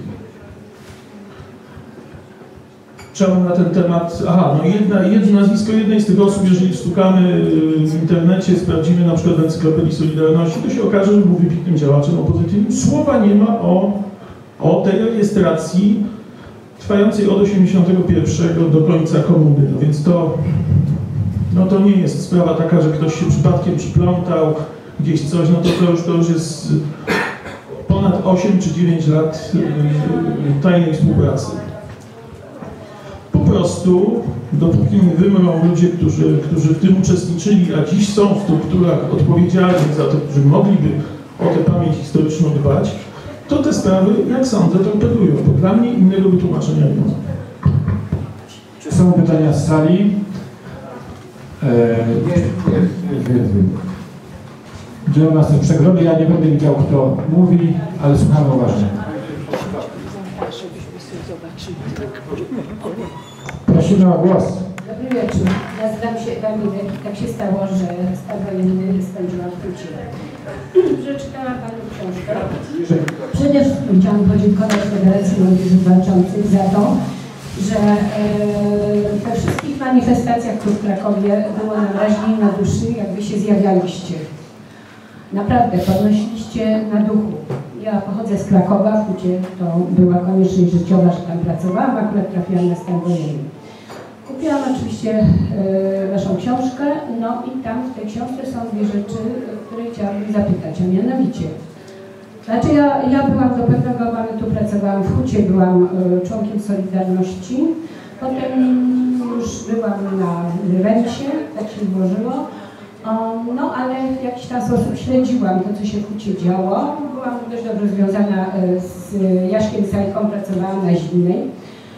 Czemu na ten temat? Aha, no jedna, jedno nazwisko jednej z tych osób, jeżeli wstukamy w internecie, sprawdzimy na przykład w Encyklopedii Solidarności, to się okaże, że był wybitnym działaczem opozycyjnym. Słowa nie ma o, o tej rejestracji trwającej od osiemdziesiątego pierwszego do końca komuny. No więc to, no to nie jest sprawa taka, że ktoś się przypadkiem przyplątał gdzieś coś, no to to już, to już jest ponad osiem czy dziewięć lat tajnej współpracy. Po prostu, dopóki nie wymrą ludzie, którzy, którzy w tym uczestniczyli, a dziś są w strukturach odpowiedzialnych za to, którzy mogliby o tę pamięć historyczną dbać, to te sprawy, jak sądzę, torpedują, bo dla mnie innego wytłumaczenia nie ma. Czy są pytania z sali? Eee, jest, jest, jest. Dzieją nas te przegrody, ja nie będę widział, kto mówi, ale słuchamy uważnie. Prosimy o głos. Dobry wieczór. Nazywam się Ewa Mirek i tak się stało, że stan wojenny spędziłam w Hucie. Przeczytałam Panu książkę. Przede wszystkim chciałam podziękować Federacji Młodzieży Walczących za to, że e, we wszystkich manifestacjach tu w Krakowie było nam raźniej na duszy, jakby się zjawialiście. Naprawdę podnosiliście na duchu. Ja pochodzę z Krakowa, w Hucie to była konieczność życiowa, że tam pracowałam, akurat trafiłam na stan wojenny. Kupiłam oczywiście e, Waszą książkę, no i tam w tej książce są dwie rzeczy, które chciałabym zapytać, a mianowicie. Znaczy ja, ja byłam do pewnego momentu, pracowałam w Hucie, byłam e, członkiem Solidarności, potem już byłam na rencie, tak się złożyło, um, no ale w jakiś tam sposób śledziłam to, co się w Hucie działo. Byłam dość dobrze związana e, z Jaszkiem Sajką, pracowałam na Zimnej.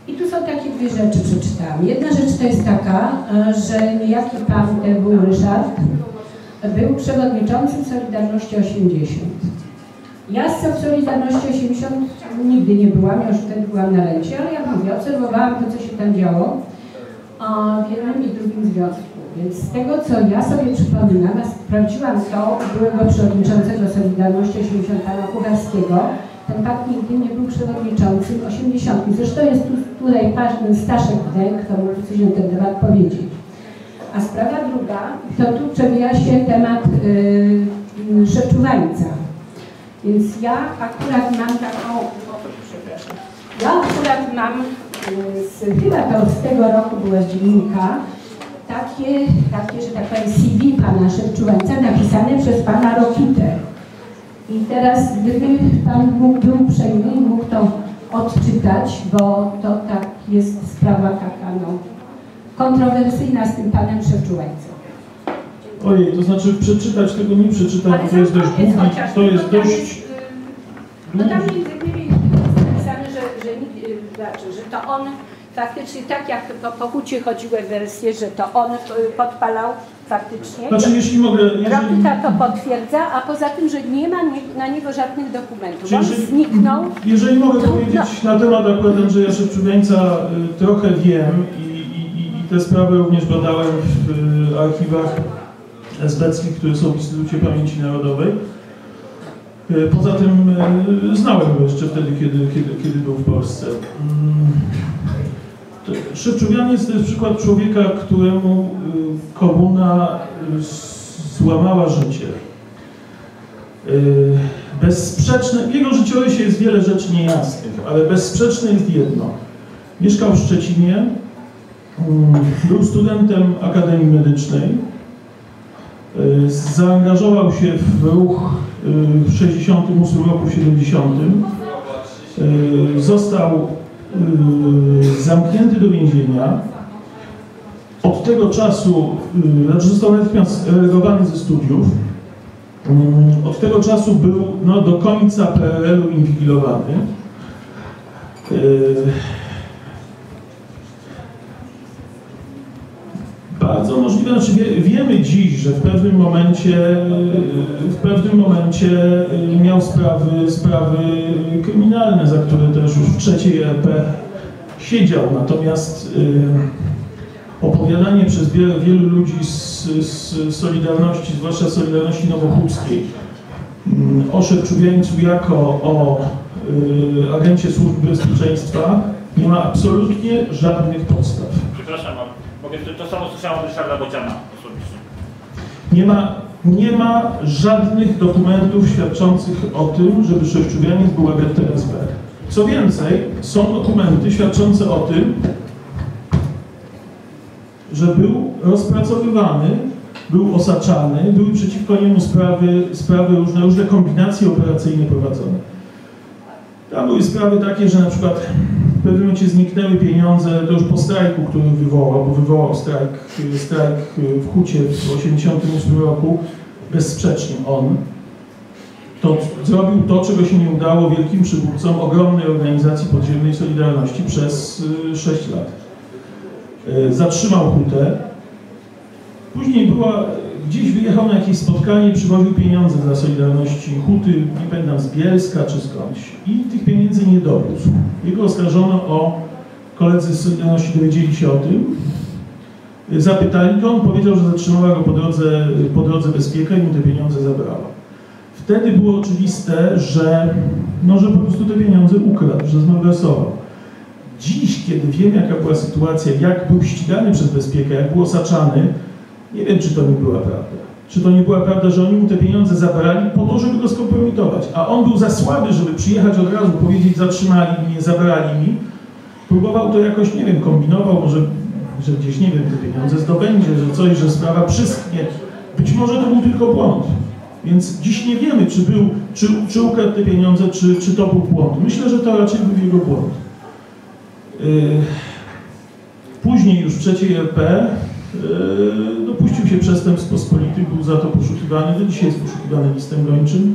I tu są takie dwie rzeczy, przeczytałam. Jedna rzecz to jest taka, że niejaki pan był Ryszard, był przewodniczącym Solidarności osiemdziesiąt. Ja z Solidarności osiemdziesiąt nigdy nie byłam, ja już wtedy byłam na Lęcie, ale jak mówię, obserwowałam to, co się tam działo w jednym i drugim związku. Więc z tego, co ja sobie przypominam, a sprawdziłam to byłego przewodniczącego Solidarności osiemdziesiąt pana Kucharskiego. Ten pan nigdy nie był przewodniczącym osiemdziesiątki. Zresztą jest tu, tutaj pan Staszek Wdęk, kto mógł coś na ten temat powiedzieć. A sprawa druga, to tu przewija się temat yy, Szeczuwańca. Więc ja akurat mam taką, o, przepraszam, ja akurat mam, yy, z, chyba to z tego roku było z dziennika, takie, takie, że tak powiem, C V pana Szeczuwańca napisane przez pana Rokitę. I teraz, gdyby pan mógł, był uprzejmy i mógł to odczytać, bo to tak jest sprawa taka, no, kontrowersyjna z tym panem Szeczułańcem. Ojej, to znaczy przeczytać tego nie przeczytam, bo to jest dość długi, to jest dość... No tam między innymi jest napisane, że, że, znaczy, że to on faktycznie, tak jak po pokucie chodziły wersje, że to on podpalał faktycznie. Znaczy, jeśli mogę... Jeżeli... Rokita to potwierdza, a poza tym, że nie ma nie, na niego żadnych dokumentów. On jeżeli, zniknął. Jeżeli mogę to, powiedzieć no. na temat akurat Andrzeja Szeczuwańca, y, trochę wiem i, i, i te sprawy również badałem w y, archiwach esbeckich, które są w Instytucie Pamięci Narodowej. Y, poza tym y, znałem go jeszcze wtedy, kiedy, kiedy, kiedy był w Polsce. Y, Szeczuwianiec to jest przykład człowieka, któremu y, komuna y, złamała życie. Y, bezsprzeczne, w jego życiorysie jest wiele rzeczy niejasnych, ale bezsprzeczne jest jedno. Mieszkał w Szczecinie, y, był studentem Akademii Medycznej, y, zaangażował się w ruch y, w sześćdziesiątym ósmym roku, w siedemdziesiątym. Y, został zamknięty do więzienia. Od tego czasu, znaczy został natychmiast relegowany ze studiów. Od tego czasu był no, do końca P R L u inwigilowany. Bardzo możliwe, znaczy wie, wiemy dziś, że w pewnym momencie, w pewnym momencie miał sprawy, sprawy kryminalne, za które też już w trzeciej R P siedział. Natomiast y, opowiadanie przez wiele, wielu ludzi z, z Solidarności, zwłaszcza Solidarności Nowochódzkiej, y, o Szeczuwieńcu jako o y, agencie służb bezpieczeństwa nie ma absolutnie żadnych podstaw. Przepraszam, mogę, to, to samo słyszałem od Ryszarda Bociana osobiście. Nie ma, nie ma żadnych dokumentów świadczących o tym, żeby Szeczuwianiec był agentem S B. Co więcej, są dokumenty świadczące o tym, że był rozpracowywany, był osaczany, były przeciwko niemu sprawy, sprawy różne, różne kombinacje operacyjne prowadzone. Tam były sprawy takie, że na przykład w pewnym momencie zniknęły pieniądze, to już po strajku, który wywołał, bo wywołał strajk, strajk w Hucie w osiemdziesiątym ósmym roku, bezsprzecznie on. To zrobił to, czego się nie udało wielkim przywódcom ogromnej organizacji podziemnej Solidarności przez sześć lat. Zatrzymał Hutę. Później była, gdzieś wyjechał na jakieś spotkanie, przywoził pieniądze dla Solidarności Huty, nie pamiętam, z Bielska czy skądś. I tych pieniędzy nie dowiózł. Jego oskarżono o, koledzy z Solidarności dowiedzieli się o tym. Zapytali go, on powiedział, że zatrzymała go po drodze, po drodze bezpieka i mu te pieniądze zabrała. Wtedy było oczywiste, że, no, że po prostu te pieniądze ukradł, że zmalwersował. Dziś, kiedy wiem, jaka była sytuacja, jak był ścigany przez bezpiekę, jak był osaczany, nie wiem, czy to nie była prawda. Czy to nie była prawda, że oni mu te pieniądze zabrali po to, żeby go skompromitować, a on był za słaby, żeby przyjechać od razu, powiedzieć, zatrzymali mnie, zabrali mi. Próbował to jakoś, nie wiem, kombinował, może, że gdzieś, nie wiem, te pieniądze zdobędzie, że coś, że sprawa przyschnie. Być może to był tylko błąd. Więc dziś nie wiemy, czy, był, czy, czy ukradł te pieniądze, czy, czy to był błąd. Myślę, że to raczej był jego błąd. Yy, później już w trzeciej R P yy, dopuścił się przestępstw pospolitych, był za to poszukiwany, do dzisiaj jest poszukiwany listem gończym.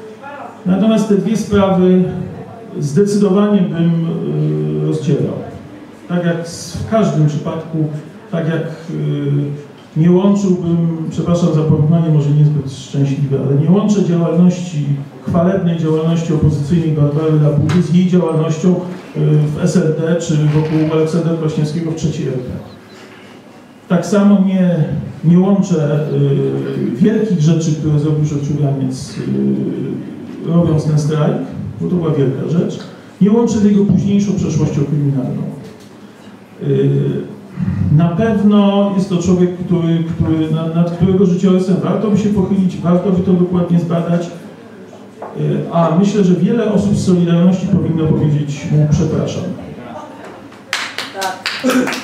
Natomiast te dwie sprawy zdecydowanie bym yy, rozdzielał. tak jak w każdym przypadku, tak jak nie łączyłbym, przepraszam za porównanie, może niezbyt szczęśliwe, ale nie łączę działalności, chwalebnej działalności opozycyjnej Barbary Labudy z jej działalnością w S L D czy wokół Aleksandra Kwaśniewskiego w trzeciej R P. Tak samo nie, nie łączę y, wielkich rzeczy, które zrobił Rzeczowianiec, y, robiąc ten strajk, bo to była wielka rzecz. Nie łączę z jego późniejszą przeszłością kryminalną. Y, na pewno jest to człowiek, który, który, nad, nad którego życiorysem warto by się pochylić, warto by to dokładnie zbadać. Y, a myślę, że wiele osób z Solidarności powinno powiedzieć mu przepraszam. Tak.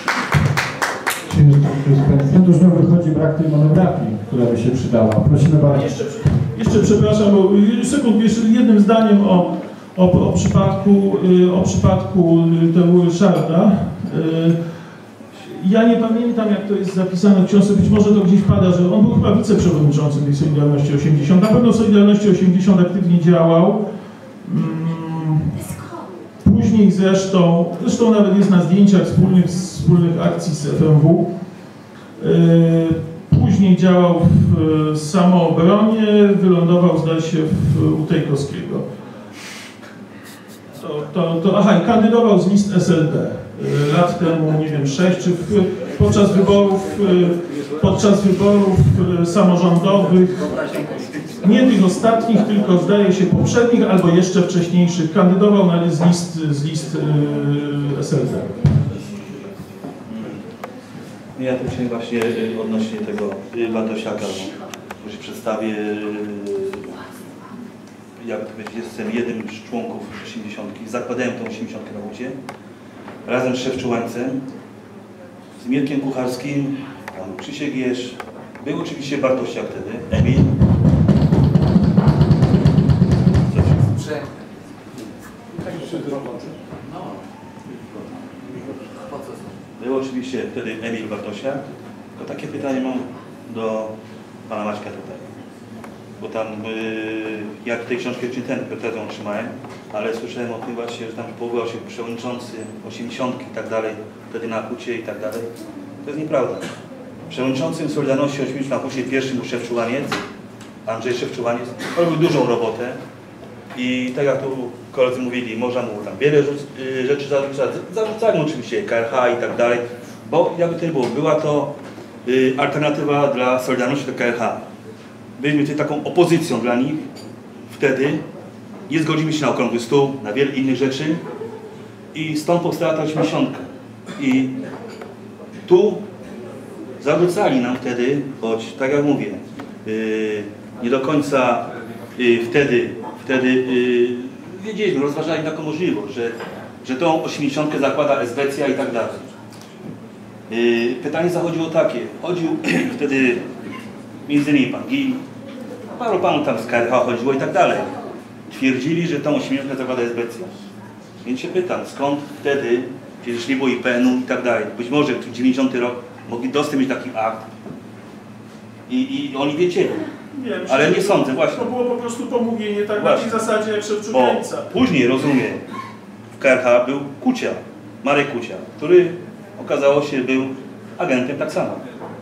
Tu znów wychodzi brak tej monografii, która by się przydała. Prosimy bardzo. Jeszcze, jeszcze przepraszam, bo sekund, jeszcze jednym zdaniem o, o, o przypadku, o przypadku tego Ryszarda. Ja nie pamiętam, jak to jest zapisane w książce, być może to gdzieś pada, że on był chyba wiceprzewodniczącym tej Solidarności osiemdziesiąt. Na pewno w Solidarności osiemdziesiąt aktywnie działał. Później zresztą, zresztą nawet jest na zdjęciach wspólnych, wspólnych akcji z F M W. Później działał w Samoobronie, wylądował, zdaje się, w, u Tejkowskiego. To, to, to, aha, i kandydował z list S L D lat temu, nie wiem, sześć, czy w, podczas wyborów, podczas wyborów samorządowych, nie tych ostatnich, tylko zdaje się poprzednich albo jeszcze wcześniejszych, kandydował na z list, z list S L D. Ja tu chciałem właśnie odnośnie tego Bartosiaka, bo się przedstawię, jak to powiedzieć, jestem jednym z członków osiemdziesiątki, zakładałem tą osiemdziesiątkę na Łódzie, razem z Szewczułańcem, z Mirkiem Kucharskim, tam Krzysiek Gierz, był oczywiście Bartosiak wtedy, Emil. Był oczywiście wtedy Emil Bartosiak. Tylko takie pytanie mam do pana Maćka tutaj. Bo tam, yy, ja tej książki jeszcze ten pretezją otrzymałem, ale słyszałem o tym właśnie, że tam powołał się przewodniczący osiemdziesiątki i tak dalej, wtedy na Hucie i tak dalej. To jest nieprawda. Przewodniczącym Solidarności osiemdziesiąt na Hucie pierwszym był Szewczułaniec, Andrzej Szewczułaniec. Robił dużą robotę i tak jak tu koledzy mówili, można mu tam wiele rzeczy zarzucać, zarzucali oczywiście K R H i tak dalej, bo jakby to nie było, była to y, alternatywa dla Solidarności do K R H. Byliśmy tutaj taką opozycją dla nich wtedy, nie zgodziliśmy się na okrągły stół, na wiele innych rzeczy i stąd powstała ta osiemdziesiątka. I tu zarzucali nam wtedy, choć tak jak mówię, y, nie do końca y, wtedy, wtedy y, wiedzieliśmy, rozważali taką możliwość, że, że tą osiemdziesiątkę zakłada Eswecja i tak dalej. Yy, pytanie zachodziło takie, chodził wtedy między innymi pan Gil, paru panów tam z K R H chodziło i tak dalej. Twierdzili, że tą osiemdziesiątkę zakłada Eswecja. Więc się pytam, skąd wtedy, przecież nie było I P N u i tak dalej, być może w dziewięćdziesiątym roku mogli dostęp taki akt i, i oni wiedzieli. Nie, ale myślę, nie sądzę, właśnie. To było po prostu pomówienie, tak właśnie. na tej zasadzie jak Szewczuwiańca. Później, rozumiem, w K R H był Kucia, Marek Kucia, który okazało się był agentem tak samo.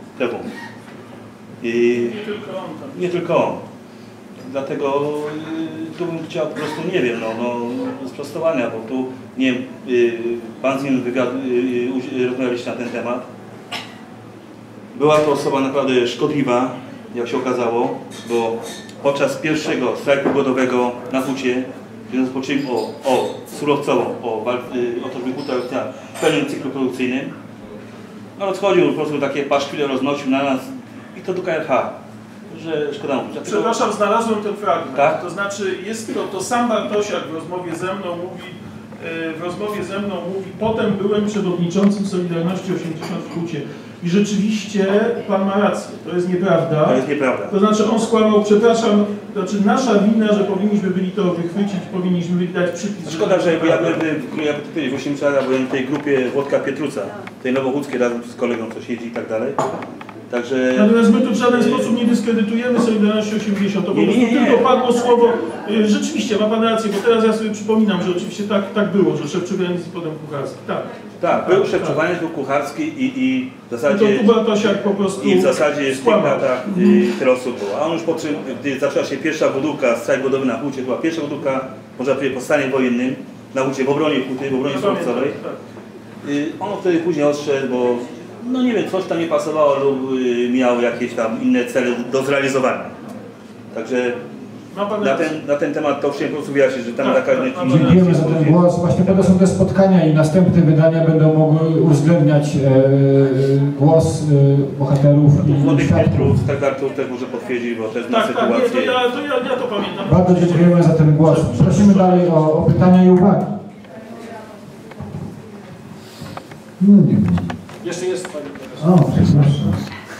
I nie tylko on. Tam. Nie tylko on. Dlatego y, tu bym chciał po prostu, nie wiem, no, no sprostowania, bo tu, nie wiem, y, pan z nim wywiad, y, rozmawialiście na ten temat. Była to osoba naprawdę szkodliwa, jak się okazało, bo podczas pierwszego strajku głodowego na Hucie, gdy rozpoczęli o, o surowcową, o, o to, żeby huta w pełnym cyklu produkcyjnym, no rozchodził po prostu takie paszkwile, roznosił na nas i to do K R H, że szkoda mówić. Przepraszam, znalazłem ten fragment. Tak? To znaczy, jest to, to sam Bartosiak w rozmowie ze mną mówi, w rozmowie ze mną mówi, potem byłem przewodniczącym Solidarności osiemdziesiąt w Hucie. I rzeczywiście pan ma rację, to jest nieprawda. To jest nieprawda. To znaczy on skłamał, przepraszam, to znaczy nasza wina, że powinniśmy byli to wychwycić, powinniśmy byli dać przypis. Szkoda, że ja bym powiedzieć, w osiemdziesiątym byłem w tej grupie Włodka Pietruca, tej nowochódzkiej razem z kolegą, co siedzi i tak dalej. Także... Natomiast my tu w żaden sposób nie dyskredytujemy Solidarności osiemdziesiąt, to po Nie, prostu nie, nie. tylko padło słowo, y, rzeczywiście ma Pan rację, bo teraz ja sobie przypominam, że oczywiście tak, tak było, że Szewczuganiec i potem Kucharski, tak. Tak, był Szewczuganiec, był Kucharski i, i w zasadzie... I to tu Bartosiak po prostu I w zasadzie w tych skłamał. latach y, tyle osób było. A on już po czym, gdy zaczęła się pierwsza wodówka, strajk głodowy na Hucie, to była pierwsza wodówka, można powiedzieć, po stanie wojennym, na Hucie, w obronie Huty, w obronie Surowcowej. Y, on wtedy później odszedł, bo no nie wiem, coś tam nie pasowało lub y, miał jakieś tam inne cele do zrealizowania. Także na ten, na ten temat to chciałem po prostu wyjaśnić, że tam Tak, taka... tak, dziękujemy za ten głos. Właśnie po to są te spotkania i następne wydania będą mogły uwzględniać e, głos e, bohaterów i Młodych świadków. Piotrów, tak dalej, to też może potwierdzić, bo też na Tak, tak, nie, to sytuację... ja, to ja, ja to pamiętam. Bardzo dziękujemy za ten głos. Prosimy dalej o, o pytania i uwagi. No nie wiem. Jeszcze jest Pani profesor. O, przepraszam.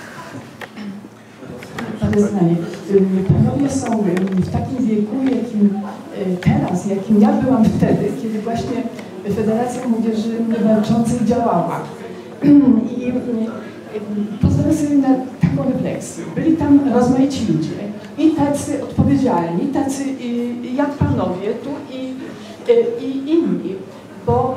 Ale zdanie. Panowie są w takim wieku, jakim teraz, jakim ja byłam wtedy, kiedy właśnie Federacja Młodzieży Walczącej działała. I pozwolę sobie na taką refleksję. Byli tam rozmaici ludzie i tacy odpowiedzialni, tacy jak panowie tu i, i inni, bo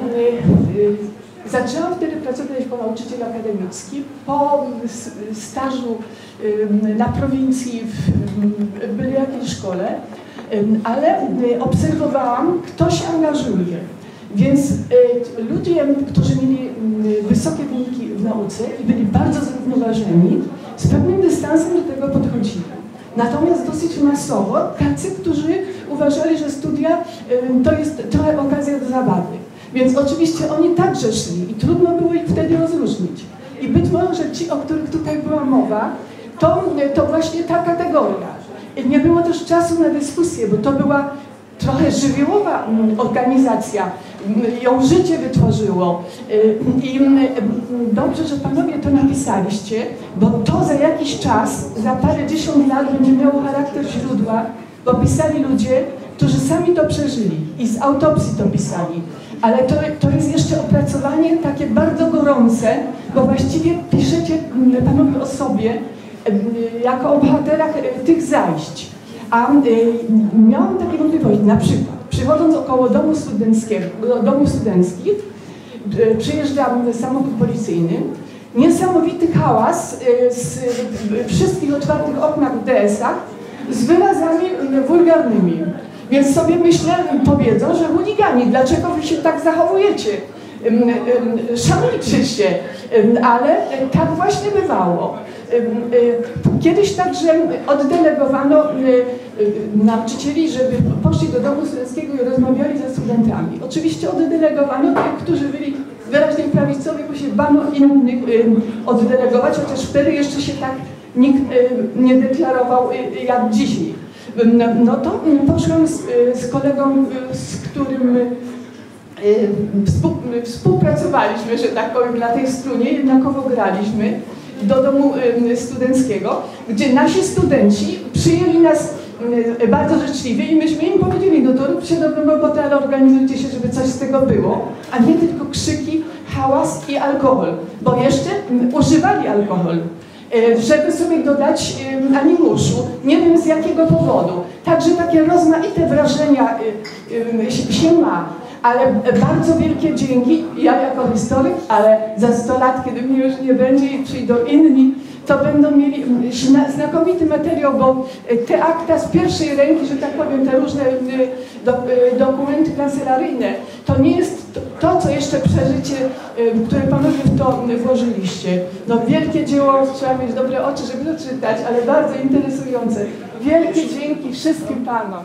zaczęłam wtedy pracować jako nauczyciel akademicki po stażu na prowincji w byle jakiej szkole, ale obserwowałam, kto się angażuje. Więc ludzie, którzy mieli wysokie wyniki w nauce i byli bardzo zrównoważeni, z pewnym dystansem do tego podchodzili. Natomiast dosyć masowo tacy, którzy uważali, że studia to jest trochę okazja do zabawy. Więc oczywiście oni także szli i trudno było ich wtedy rozróżnić. I być może ci, o których tutaj była mowa, to, to właśnie ta kategoria. I nie było też czasu na dyskusję, bo to była trochę żywiołowa organizacja, ją życie wytworzyło. I dobrze, że panowie to napisaliście, bo to za jakiś czas, za parę dziesiąt lat będzie miało charakter źródła, bo pisali ludzie, którzy sami to przeżyli i z autopsji to pisali. Ale to, to jest jeszcze opracowanie takie bardzo gorące, bo właściwie piszecie panowie o sobie jako o bohaterach tych zajść. A miałam takie wątpliwości, na przykład przychodząc około domu studenckiego, domu studenckich, przyjeżdża samochód policyjny, niesamowity hałas z wszystkich otwartych oknach w D S-ach z wyrazami wulgarnymi. Więc sobie myślę, powiedzą, że chuligani, dlaczego wy się tak zachowujecie? Szanujcie się, ale tak właśnie bywało. Kiedyś także oddelegowano nauczycieli, żeby poszli do domu studenckiego i rozmawiali ze studentami. Oczywiście oddelegowano tych, którzy byli wyraźnie prawicowi, bo się bano innych oddelegować, chociaż wtedy jeszcze się tak nikt nie deklarował jak dzisiaj. No to poszłam z, z kolegą, z którym współpracowaliśmy, że tak powiem, na tej strunie, jednakowo graliśmy, do domu studenckiego, gdzie nasi studenci przyjęli nas bardzo życzliwie i myśmy im powiedzieli, no to róbcie dobrą robotę, ale organizujcie się, żeby coś z tego było, a nie tylko krzyki, hałas i alkohol, bo jeszcze używali alkohol, żeby sobie dodać animuszu, nie wiem z jakiego powodu. Także takie rozmaite wrażenia się ma, ale bardzo wielkie dzięki, ja jako historyk, ale za sto lat, kiedy mnie już nie będzie i przyjdą inni, to będą mieli znakomity materiał, bo te akta z pierwszej ręki, że tak powiem, te różne do, dokumenty kancelaryjne, to nie jest to, co jeszcze przeżycie, które panowie w to włożyliście. No wielkie dzieło, trzeba mieć dobre oczy, żeby to czytać, ale bardzo interesujące. Wielkie dzięki wszystkim panom.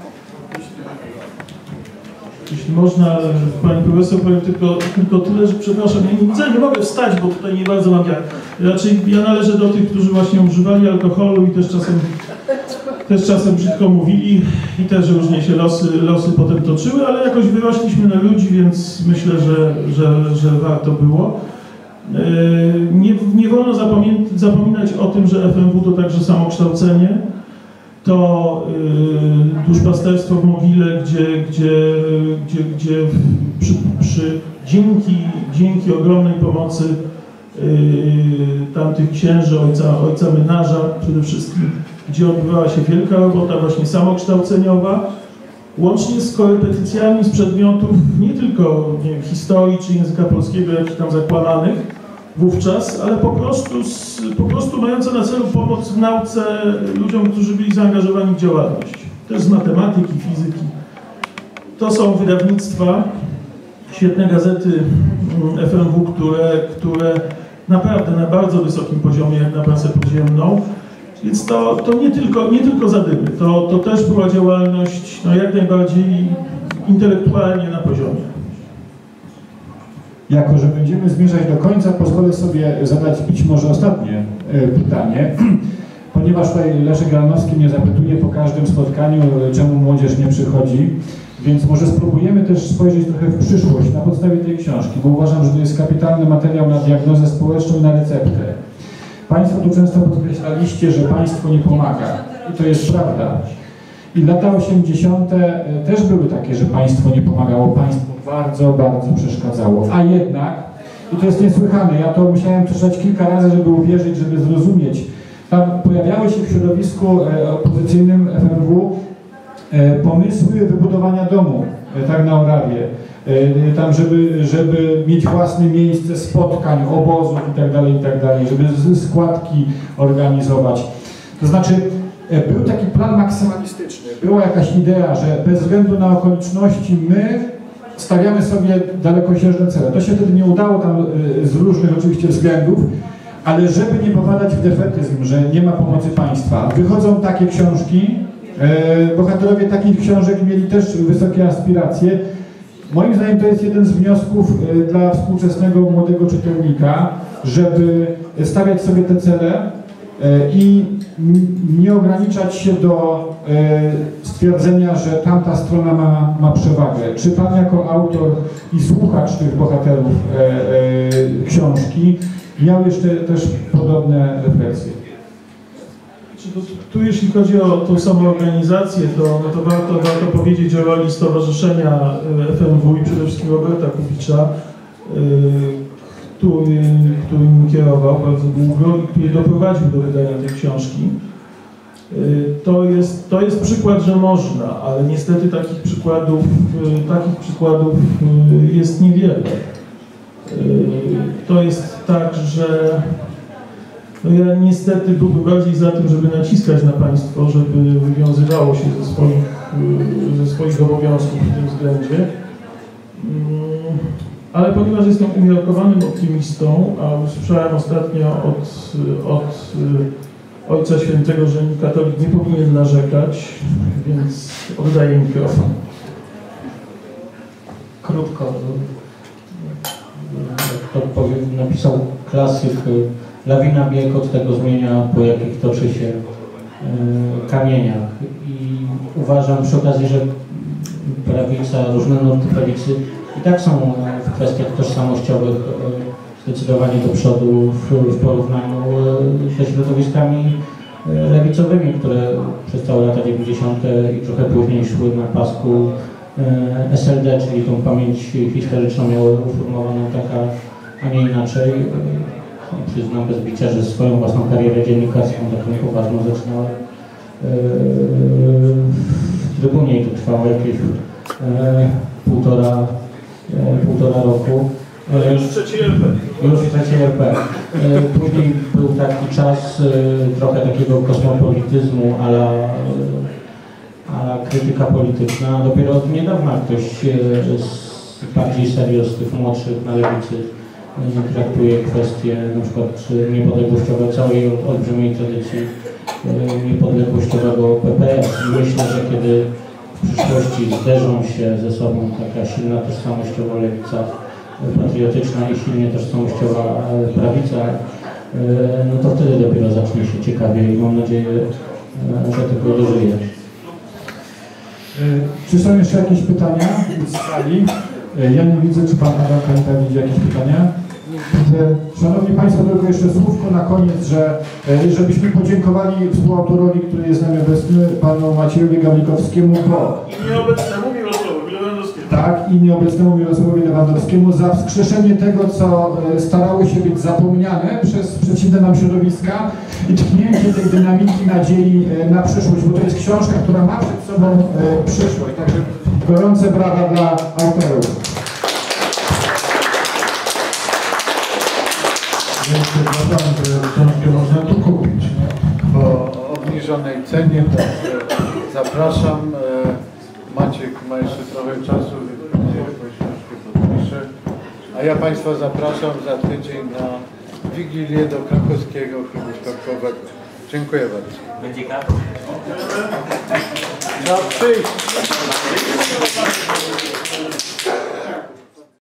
Jeśli można, pani profesor, powiem tylko, tylko tyle, że przepraszam, ja nie widzę, nie mogę wstać, bo tutaj nie bardzo mam jak. Raczej ja należę do tych, którzy właśnie używali alkoholu i też czasem, też czasem brzydko mówili i też różnie się losy, losy potem toczyły, ale jakoś wyrośliśmy na ludzi, więc myślę, że, że, że warto było. Nie, nie wolno zapominać o tym, że F M W to także samokształcenie. To y, duszpasterstwo w Mogile, gdzie, gdzie, gdzie, gdzie przy, przy, dzięki, dzięki ogromnej pomocy tamtych księży, ojca, ojca Menarza przede wszystkim, gdzie odbywała się wielka robota właśnie samokształceniowa, łącznie z korepetycjami z przedmiotów nie tylko nie wiem, historii czy języka polskiego, jakichś tam zakładanych wówczas, ale po prostu, z, po prostu mające na celu pomoc w nauce ludziom, którzy byli zaangażowani w działalność. Też z matematyki, fizyki. To są wydawnictwa, świetne gazety F M W, które, które naprawdę na bardzo wysokim poziomie, jak na prasę podziemną. Więc to, to nie, tylko, nie tylko zadymy, to, to też była działalność no, jak najbardziej intelektualnie na poziomie. Jako że będziemy zmierzać do końca, pozwolę sobie zadać być może ostatnie y, pytanie, ponieważ tutaj Leszek Granowski mnie zapytuje po każdym spotkaniu, czemu młodzież nie przychodzi, więc może spróbujemy też spojrzeć trochę w przyszłość na podstawie tej książki, bo uważam, że to jest kapitalny materiał na diagnozę społeczną i na receptę. Państwo tu często podkreślaliście, że państwo nie pomaga i to jest prawda. I lata osiemdziesiąte też były takie, że państwo nie pomagało, państwo bardzo, bardzo przeszkadzało. A jednak, i to jest niesłychane, ja to musiałem przeczytać kilka razy, żeby uwierzyć, żeby zrozumieć. Tam pojawiały się w środowisku opozycyjnym F M W pomysły wybudowania domu, tak na Orawie. Tam, żeby, żeby mieć własne miejsce spotkań, obozów itd., itd., żeby składki organizować. To znaczy, był taki plan maksymalistyczny, była jakaś idea, że bez względu na okoliczności my stawiamy sobie dalekosiężne cele. To się wtedy nie udało tam z różnych oczywiście względów, ale żeby nie popadać w defetyzm, że nie ma pomocy państwa, wychodzą takie książki, bohaterowie takich książek mieli też wysokie aspiracje. Moim zdaniem to jest jeden z wniosków dla współczesnego młodego czytelnika, żeby stawiać sobie te cele i nie ograniczać się do stwierdzenia, że tamta strona ma, ma przewagę. Czy Pan jako autor i słuchacz tych bohaterów książki miał jeszcze też podobne refleksje? Tu jeśli chodzi o tą samoorganizację, to, no to warto, warto powiedzieć o roli Stowarzyszenia F M W i przede wszystkim Roberta Kubicza, który, którym kierował bardzo długo i który doprowadził do wydania tej książki. To jest, to jest przykład, że można, ale niestety takich przykładów, takich przykładów jest niewiele. To jest tak, że no ja niestety byłbym bardziej za tym, żeby naciskać na państwo, żeby wywiązywało się ze swoich, ze swoich obowiązków w tym względzie. Ale ponieważ jestem umiarkowanym optymistą, a usłyszałem ostatnio od, od Ojca Świętego, że katolik nie powinien narzekać, więc oddaję mikrofon. Krótko. Jak to powiem, napisał klasyk, lawina bieg od tego zmienia, po jakich toczy się y, kamieniach. I uważam przy okazji, że prawica, różne nurty prawicy i tak są w kwestiach tożsamościowych y, zdecydowanie do przodu w, w porównaniu y, ze środowiskami y, lewicowymi, które przez całe lata dziewięćdziesiąte i trochę później szły na pasku y, S L D, czyli tą pamięć historyczną miały uformowaną taka, a nie inaczej. Y, Przyznam bez bicia, że swoją własną karierę dziennikarską taką poważną zaczynałem yy, w Trybunie i to trwało jakieś yy, półtora, yy, półtora roku. Ale już w trzeciej R P. Już w trzeciej R P. Yy, później był taki czas yy, trochę takiego kosmopolityzmu, ala, yy, ala krytyka polityczna. Dopiero od niedawna ktoś yy, z, bardziej serio z tych młodszych na lewicy traktuje kwestie na przykład niepodległościowe całej olbrzymiej tradycji niepodległościowego P P S. Myślę, że kiedy w przyszłości zderzą się ze sobą taka silna tożsamościowa lewica patriotyczna i silnie tożsamościowa prawica, no to wtedy dopiero zacznie się ciekawie i mam nadzieję, że tego dożyje. Czy są jeszcze jakieś pytania z sali? Ja nie widzę, czy Pan Adam Kańta widzi jakieś pytania? Szanowni Państwo, tylko jeszcze słówko na koniec, że żebyśmy podziękowali współautorowi, który jest z nami obecny, Panu Maciejowi Gawlikowskiemu, bo... I nieobecnemu Mirosławowi Lewandowskiemu. tak, i nieobecnemu Mirosławowi Lewandowskiemu za wskrzeszenie tego, co starało się być zapomniane przez przeciwne nam środowiska i tknięcie tej dynamiki nadziei na przyszłość, bo to jest książka, która ma przed sobą przyszłość. Także gorące brawa dla autorów. Więc uważam, że książkę można tu kupić po obniżonej cenie, także zapraszam. Maciek ma jeszcze trochę czasu, więc jakąś książkę podpiszę. A ja Państwa zapraszam za tydzień na Wigilię do krakowskiego klubu sportowego. Dziękuję bardzo. Będzie karta. Trzeba przyjść.